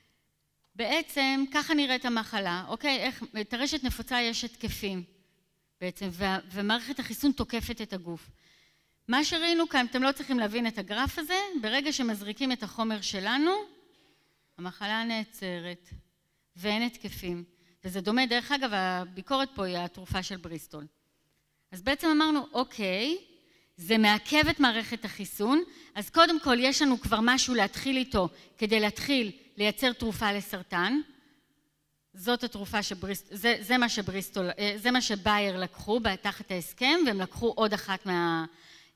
בעצם ככה נראית המחלה, אוקיי? איך, טרשת נפוצה יש התקפים בעצם, ומערכת החיסון תוקפת את הגוף. מה שראינו כאן, אתם לא צריכים להבין את הגרף הזה, ברגע שמזריקים את החומר שלנו, המחלה נעצרת ואין התקפים. וזה דומה, דרך אגב, הביקורת פה היא התרופה של בריסטול. אז בעצם אמרנו, אוקיי, זה מעכב את מערכת החיסון, אז קודם כל יש לנו כבר משהו להתחיל איתו, כדי להתחיל לייצר תרופה לסרטן. זאת התרופה שבריסטול, זה, זה מה שבריסטול, זה מה שבייר לקחו תחת ההסכם, והם לקחו עוד אחת מה,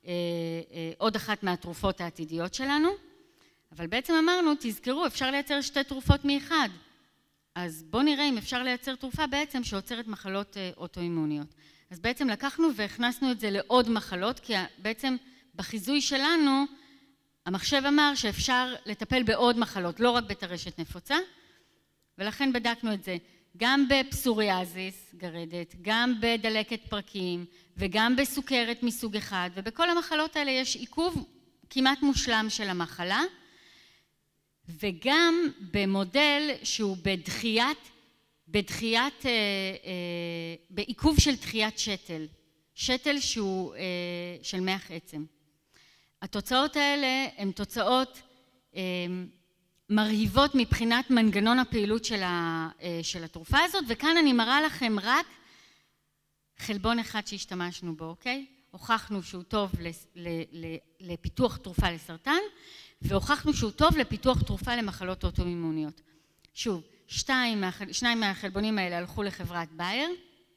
עוד אחת מהתרופות העתידיות שלנו. אבל בעצם אמרנו, תזכרו, אפשר לייצר שתי תרופות מאחד. אז בואו נראה אם אפשר לייצר תרופה בעצם שעוצרת מחלות אוטואימוניות. אז בעצם לקחנו והכנסנו את זה לעוד מחלות, כי בעצם בחיזוי שלנו, המחשב אמר שאפשר לטפל בעוד מחלות, לא רק בטרשת נפוצה, ולכן בדקנו את זה גם בפסוריאזיס, גרדת, גם בדלקת פרקים, וגם בסוכרת מסוג אחד, ובכל המחלות האלה יש עיכוב כמעט מושלם של המחלה, וגם במודל שהוא בדחיית, בדחיית, אה, אה, בעיכוב של דחיית שתל, שתל שהוא אה, של מח עצם. התוצאות האלה הן תוצאות אה, מרהיבות מבחינת מנגנון הפעילות של, ה, אה, של התרופה הזאת, וכאן אני מראה לכם רק חלבון אחד שהשתמשנו בו, אוקיי? הוכחנו שהוא טוב לפיתוח תרופה לסרטן, והוכחנו שהוא טוב לפיתוח תרופה למחלות אוטואימוניות. שוב, שתיים, שניים מהחלבונים האלה הלכו לחברת בייר.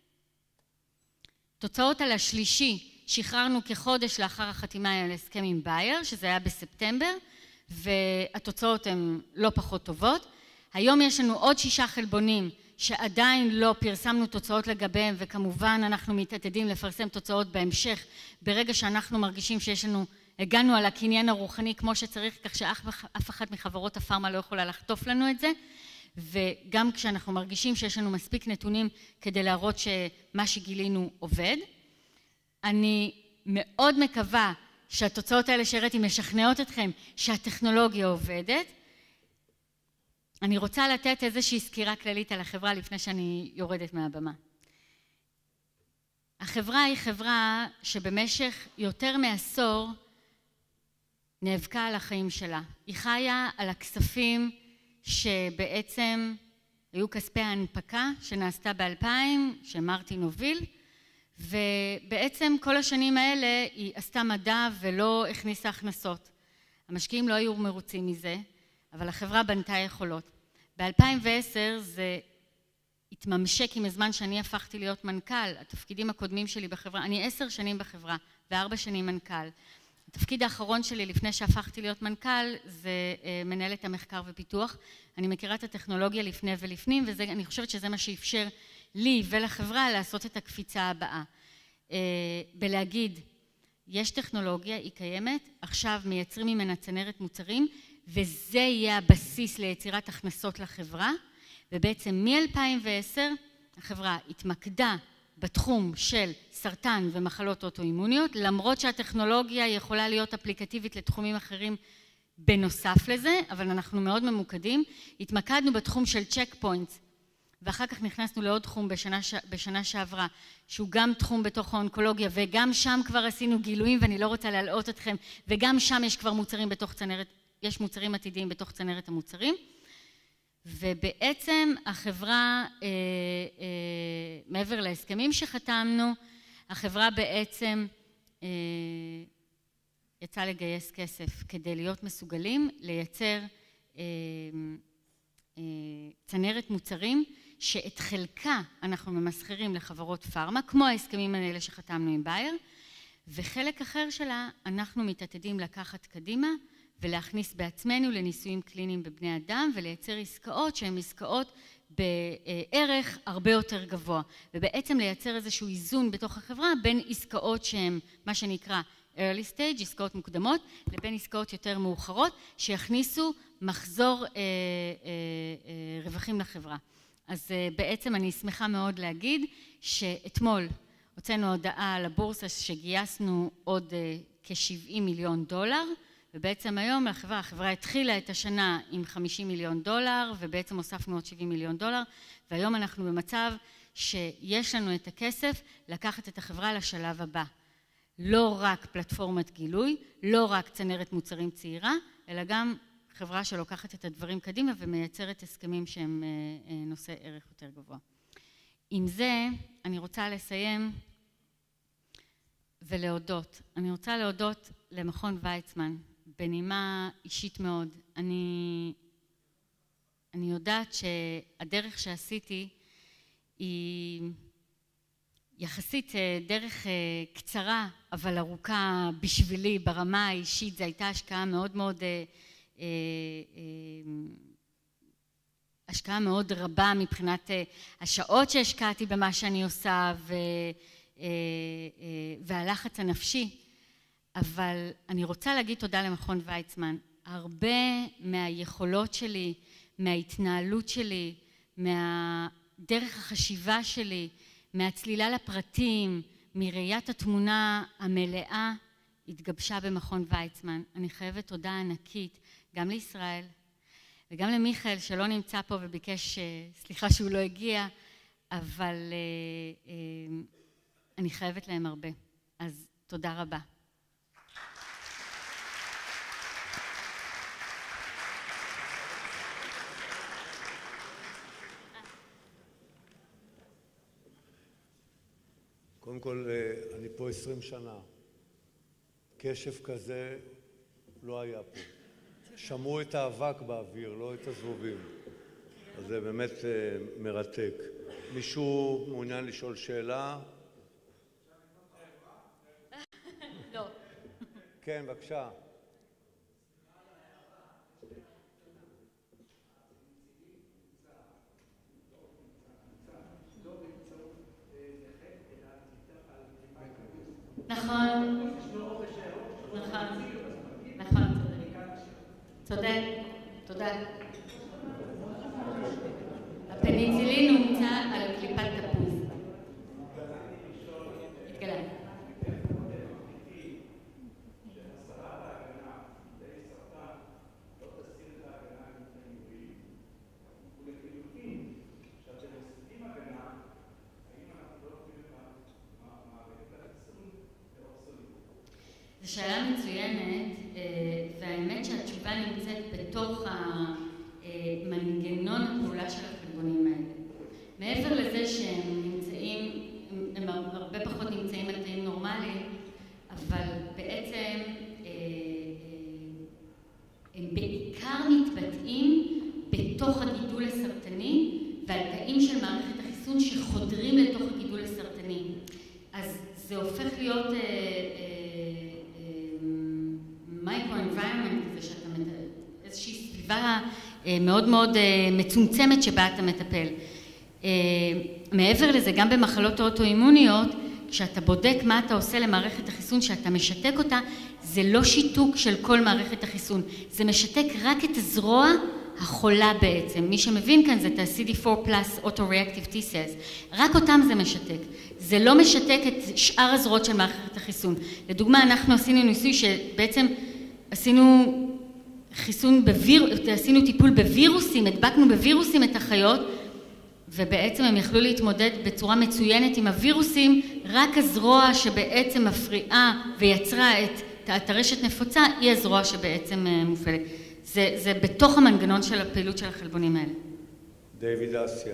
תוצאות על השלישי שחררנו כחודש לאחר החתימה על הסכם עם בייר, שזה היה בספטמבר, והתוצאות הן לא פחות טובות. היום יש לנו עוד שישה חלבונים שעדיין לא פרסמנו תוצאות לגביהם, וכמובן אנחנו מתעתדים לפרסם תוצאות בהמשך, ברגע שאנחנו מרגישים שיש לנו, הגענו על הקניין הרוחני כמו שצריך, כך שאף אחת מחברות הפארמה לא יכולה לחטוף לנו את זה, וגם כשאנחנו מרגישים שיש לנו מספיק נתונים כדי להראות שמה שגילינו עובד. אני מאוד מקווה שהתוצאות האלה שהראיתי משכנעות אתכם שהטכנולוגיה עובדת. אני רוצה לתת איזושהי סקירה כללית על החברה לפני שאני יורדת מהבמה. החברה היא חברה שבמשך יותר מעשור נאבקה על החיים שלה. היא חיה על הכספים שבעצם היו כספי ההנפקה שנעשתה ב-אלפיים, שמרטין הוביל, ובעצם כל השנים האלה היא עשתה מדע ולא הכניסה הכנסות. המשקיעים לא היו מרוצים מזה, אבל החברה בנתה יכולות. ב-אלפיים ועשר זה התממשק עם הזמן שאני הפכתי להיות מנכ"ל. התפקידים הקודמים שלי בחברה, אני עשר שנים בחברה וארבע שנים מנכ"ל. התפקיד האחרון שלי לפני שהפכתי להיות מנכ"ל זה מנהלת המחקר ופיתוח. אני מכירה את הטכנולוגיה לפני ולפנים, ואני חושבת שזה מה שאפשר לי ולחברה לעשות את הקפיצה הבאה. בלהגיד, יש טכנולוגיה, היא קיימת, עכשיו מייצרים ממנה צנרת מוצרים, וזה יהיה הבסיס ליצירת הכנסות לחברה, ובעצם מ-אלפיים ועשר החברה התמקדה בתחום של סרטן ומחלות אוטואימוניות, למרות שהטכנולוגיה יכולה להיות אפליקטיבית לתחומים אחרים בנוסף לזה, אבל אנחנו מאוד ממוקדים. התמקדנו בתחום של צ'ק פוינטס, ואחר כך נכנסנו לעוד תחום בשנה, בשנה שעברה, שהוא גם תחום בתוך האונקולוגיה, וגם שם כבר עשינו גילויים, ואני לא רוצה להלאות אתכם, וגם שם יש כבר מוצרים בתוך צנרת, יש מוצרים עתידיים בתוך צנרת המוצרים, ובעצם החברה, אה, אה, מעבר להסכמים שחתמנו, החברה בעצם אה, יצאה לגייס כסף כדי להיות מסוגלים לייצר אה, אה, צנרת מוצרים, שאת חלקה אנחנו ממסחרים לחברות פארמה, כמו ההסכמים האלה שחתמנו עם בייר, וחלק אחר שלה אנחנו מתעתדים לקחת קדימה, ולהכניס בעצמנו לניסויים קליניים בבני אדם, ולייצר עסקאות שהן עסקאות בערך הרבה יותר גבוה, ובעצם לייצר איזשהו איזון בתוך החברה בין עסקאות שהן מה שנקרא early stage, עסקאות מוקדמות, לבין עסקאות יותר מאוחרות, שיכניסו מחזור אה, אה, אה, רווחים לחברה. אז אה, בעצם אני שמחה מאוד להגיד שאתמול הוצאנו הודעה על הבורסה שגייסנו עוד אה, כ-שבעים מיליון דולר, ובעצם היום החברה, החברה התחילה את השנה עם חמישים מיליון דולר, ובעצם הוספנו עוד שבעים מיליון דולר, והיום אנחנו במצב שיש לנו את הכסף לקחת את החברה לשלב הבא. לא רק פלטפורמת גילוי, לא רק צנרת מוצרים צעירה, אלא גם חברה שלוקחת את הדברים קדימה ומייצרת הסכמים שהם נושא ערך יותר גבוה. עם זה אני רוצה לסיים ולהודות. אני רוצה להודות למכון ויצמן, בנימה אישית מאוד. אני, אני יודעת שהדרך שעשיתי היא יחסית דרך קצרה, אבל ארוכה בשבילי ברמה האישית. זו הייתה השקעה מאוד מאוד, השקעה מאוד רבה מבחינת השעות שהשקעתי במה שאני עושה והלחץ הנפשי. אבל אני רוצה להגיד תודה למכון ויצמן. הרבה מהיכולות שלי, מההתנהלות שלי, מהדרך החשיבה שלי, מהצלילה לפרטים, מראיית התמונה המלאה, התגבשה במכון ויצמן. אני חייבת תודה ענקית גם לישראל וגם למיכאל שלא נמצא פה וביקש סליחה שהוא לא הגיע, אבל אני חייבת להם הרבה. אז תודה רבה. קודם כל, אני פה עשרים שנה. קשב כזה לא היה פה. שמעו את האבק באוויר, לא את הזבובים. אז זה באמת מרתק. מישהו מעוניין לשאול שאלה? לא. כן, בבקשה. נכון, נכון, נכון, צודק, תודה. הפניצילין נמצא על קליפת תפוז. התגלה. זו שאלה מצוינת, והאמת שהתשובה נמצאת בתוך המנגנון הפעולה של החלבונים האלה. מעבר לזה שהם נמצאים, הם הרבה פחות נמצאים על תאים נורמליים, אבל בעצם הם בעיקר מתבטאים בתוך הגידול הסרטני ועל תאים של מערכת החיסון שחודרים לתוך הגידול הסרטני. אז זה הופך להיות מייקרו-אנביירמנט כזה שאתה מטפל, איזושהי סביבה מאוד מאוד מצומצמת שבה אתה מטפל. מעבר לזה, גם במחלות אוטואימוניות, כשאתה בודק מה אתה עושה למערכת החיסון, שאתה משתק אותה, זה לא שיתוק של כל מערכת החיסון, זה משתק רק את הזרוע החולה בעצם. מי שמבין כאן זה את ה-סי די פור פלאס Autoreactive T-Cells, רק אותם זה משתק. זה לא משתק את שאר הזרועות של מערכת החיסון. לדוגמה, אנחנו עשינו ניסוי שבעצם עשינו חיסון בוויר... עשינו טיפול בווירוסים, הדבקנו בווירוסים את החיות, ובעצם הם יכלו להתמודד בצורה מצוינת עם הווירוסים, רק הזרוע שבעצם מפריעה ויצרה את הטרשת נפוצה, היא הזרוע שבעצם מופעלת. זה, זה בתוך המנגנון של הפעילות של החלבונים האלה. דיוויד אסיה.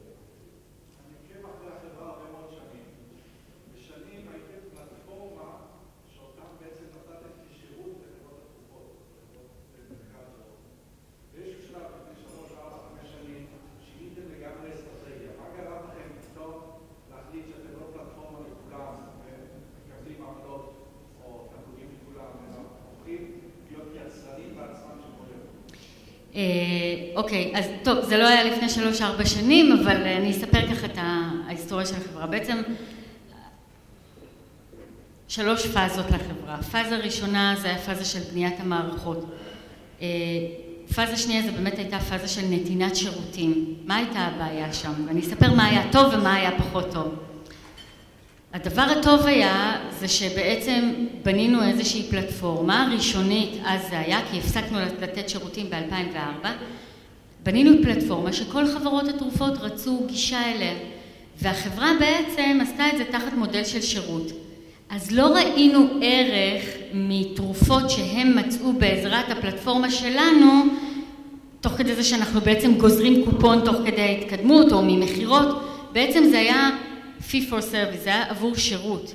אוקיי, אז טוב, זה לא היה לפני שלוש ארבע שנים, אבל אני אספר ככה את ההיסטוריה של החברה. בעצם שלוש פאזות לחברה. פאזה ראשונה זה היה פאזה של בניית המערכות. פאזה שנייה זה באמת הייתה פאזה של נתינת שירותים. מה הייתה הבעיה שם? ואני אספר מה היה טוב ומה היה פחות טוב. הדבר הטוב היה זה שבעצם בנינו איזושהי פלטפורמה ראשונית, אז זה היה כי הפסקנו לתת שירותים ב-אלפיים וארבע, בנינו פלטפורמה שכל חברות התרופות רצו גישה אליה, והחברה בעצם עשתה את זה תחת מודל של שירות. אז לא ראינו ערך מתרופות שהם מצאו בעזרת הפלטפורמה שלנו, תוך כדי זה שאנחנו בעצם גוזרים קופון תוך כדי ההתקדמות או ממחירות, בעצם זה היה fee for service, זה היה עבור שירות.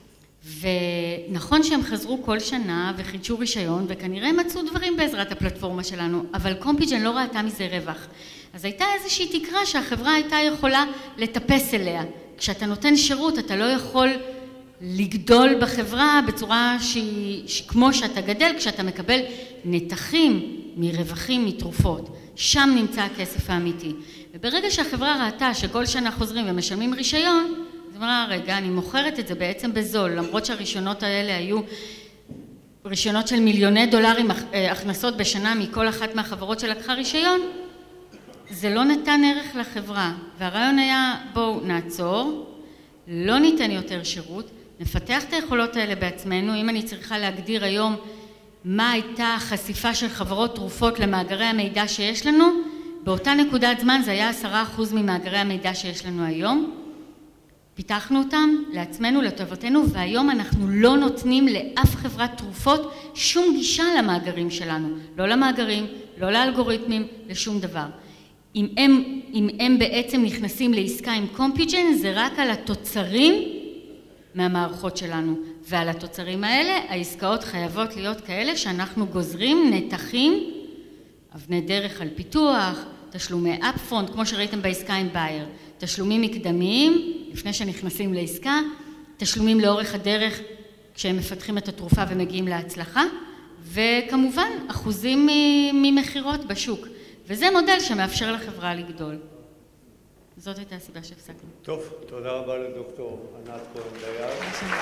ונכון שהם חזרו כל שנה וחידשו רישיון, וכנראה מצאו דברים בעזרת הפלטפורמה שלנו, אבל קומפיג'ן לא ראתה מזה רווח. אז הייתה איזושהי תקרה שהחברה הייתה יכולה לטפס אליה. כשאתה נותן שירות, אתה לא יכול לגדול בחברה בצורה שהיא, כמו שאתה גדל, כשאתה מקבל נתחים מרווחים מתרופות. שם נמצא הכסף האמיתי. וברגע שהחברה ראתה שכל שנה חוזרים ומשלמים רישיון, אז אמרה, רגע, אני מוכרת את זה בעצם בזול, למרות שהרישיונות האלה היו רישיונות של מיליוני דולרים הכנסות בשנה מכל אחת מהחברות שלקחה רישיון, זה לא נתן ערך לחברה. והרעיון היה, בואו נעצור, לא ניתן יותר שירות, נפתח את היכולות האלה בעצמנו. אם אני צריכה להגדיר היום מה הייתה החשיפה של חברות תרופות למאגרי המידע שיש לנו, באותה נקודת זמן זה היה עשרה אחוז ממאגרי המידע שיש לנו היום. פיתחנו אותם לעצמנו, לטובתנו, והיום אנחנו לא נותנים לאף חברת תרופות שום גישה למאגרים שלנו. לא למאגרים, לא לאלגוריתמים, לשום דבר. אם הם, אם הם בעצם נכנסים לעסקה עם קומפיג'ן, זה רק על התוצרים מהמערכות שלנו. ועל התוצרים האלה, העסקאות חייבות להיות כאלה שאנחנו גוזרים נתחים, אבני דרך על פיתוח, תשלומי אפפרונט, כמו שראיתם בעסקה עם בייר, תשלומים מקדמיים, לפני שנכנסים לעסקה, תשלומים לאורך הדרך, כשהם מפתחים את התרופה ומגיעים להצלחה, וכמובן, אחוזים ממחירות בשוק. וזה מודל שמאפשר לחברה לגדול. זאת הייתה הסיבה שהפסקנו. טוב, תודה רבה לדוקטור ענת כהן דיין.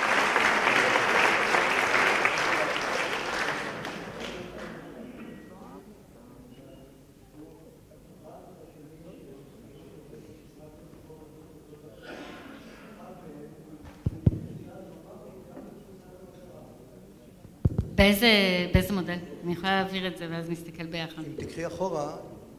באיזה, באיזה מודל? אני יכולה להעביר את זה ואז נסתכל ביחד. אם תקחי אחורה,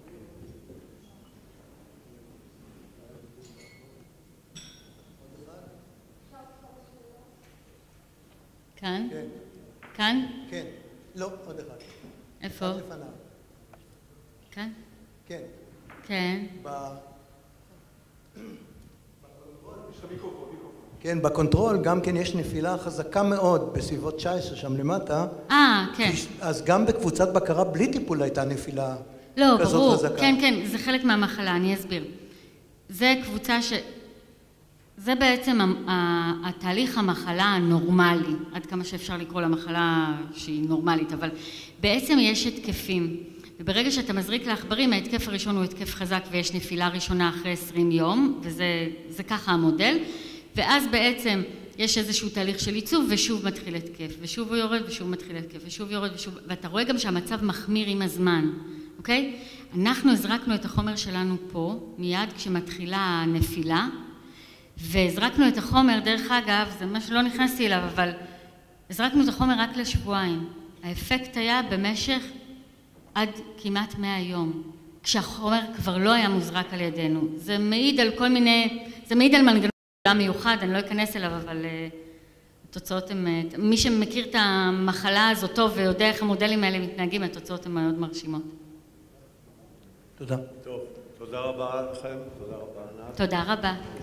כאן? כן. כאן? כן. לא, עוד אחד. איפה? אחד לפניו. כאן? כן. כן. ב... כן, בקונטרול גם כן יש נפילה חזקה מאוד בסביבות תשע עשרה שם למטה. אה, כן. אז גם בקבוצת בקרה בלי טיפול הייתה נפילה לא, כזאת ברור. חזקה. כן, כן, זה חלק מהמחלה, אני אסביר. זה קבוצה ש... זה בעצם התהליך המחלה הנורמלי, עד כמה שאפשר לקרוא למחלה שהיא נורמלית, אבל בעצם יש התקפים. וברגע שאתה מזריק לעכברים, ההתקף הראשון הוא התקף חזק ויש נפילה ראשונה אחרי עשרים יום, וזה זה ככה המודל. ואז בעצם יש איזשהו תהליך של עיצוב ושוב מתחיל התקף, ושוב הוא יורד ושוב מתחיל התקף, ושוב יורד ושוב, ואתה רואה גם שהמצב מחמיר עם הזמן, אוקיי? אנחנו הזרקנו את החומר שלנו פה, מיד כשמתחילה הנפילה, והזרקנו את החומר, דרך אגב, זה מה שלא נכנסתי אליו, אבל הזרקנו את החומר רק לשבועיים. האפקט היה במשך עד כמעט מאה יום, כשהחומר כבר לא היה מוזרק על ידינו. זה מעיד על כל מיני, זה מעיד על מנגנון מיוחד, אני לא אכנס אליו, אבל התוצאות הן, מי שמכיר את המחלה הזאת טוב ויודע איך המודלים האלה מתנהגים, התוצאות הן מאוד מרשימות. תודה. טוב, תודה רבה לכם, תודה רבה ענת. תודה רבה.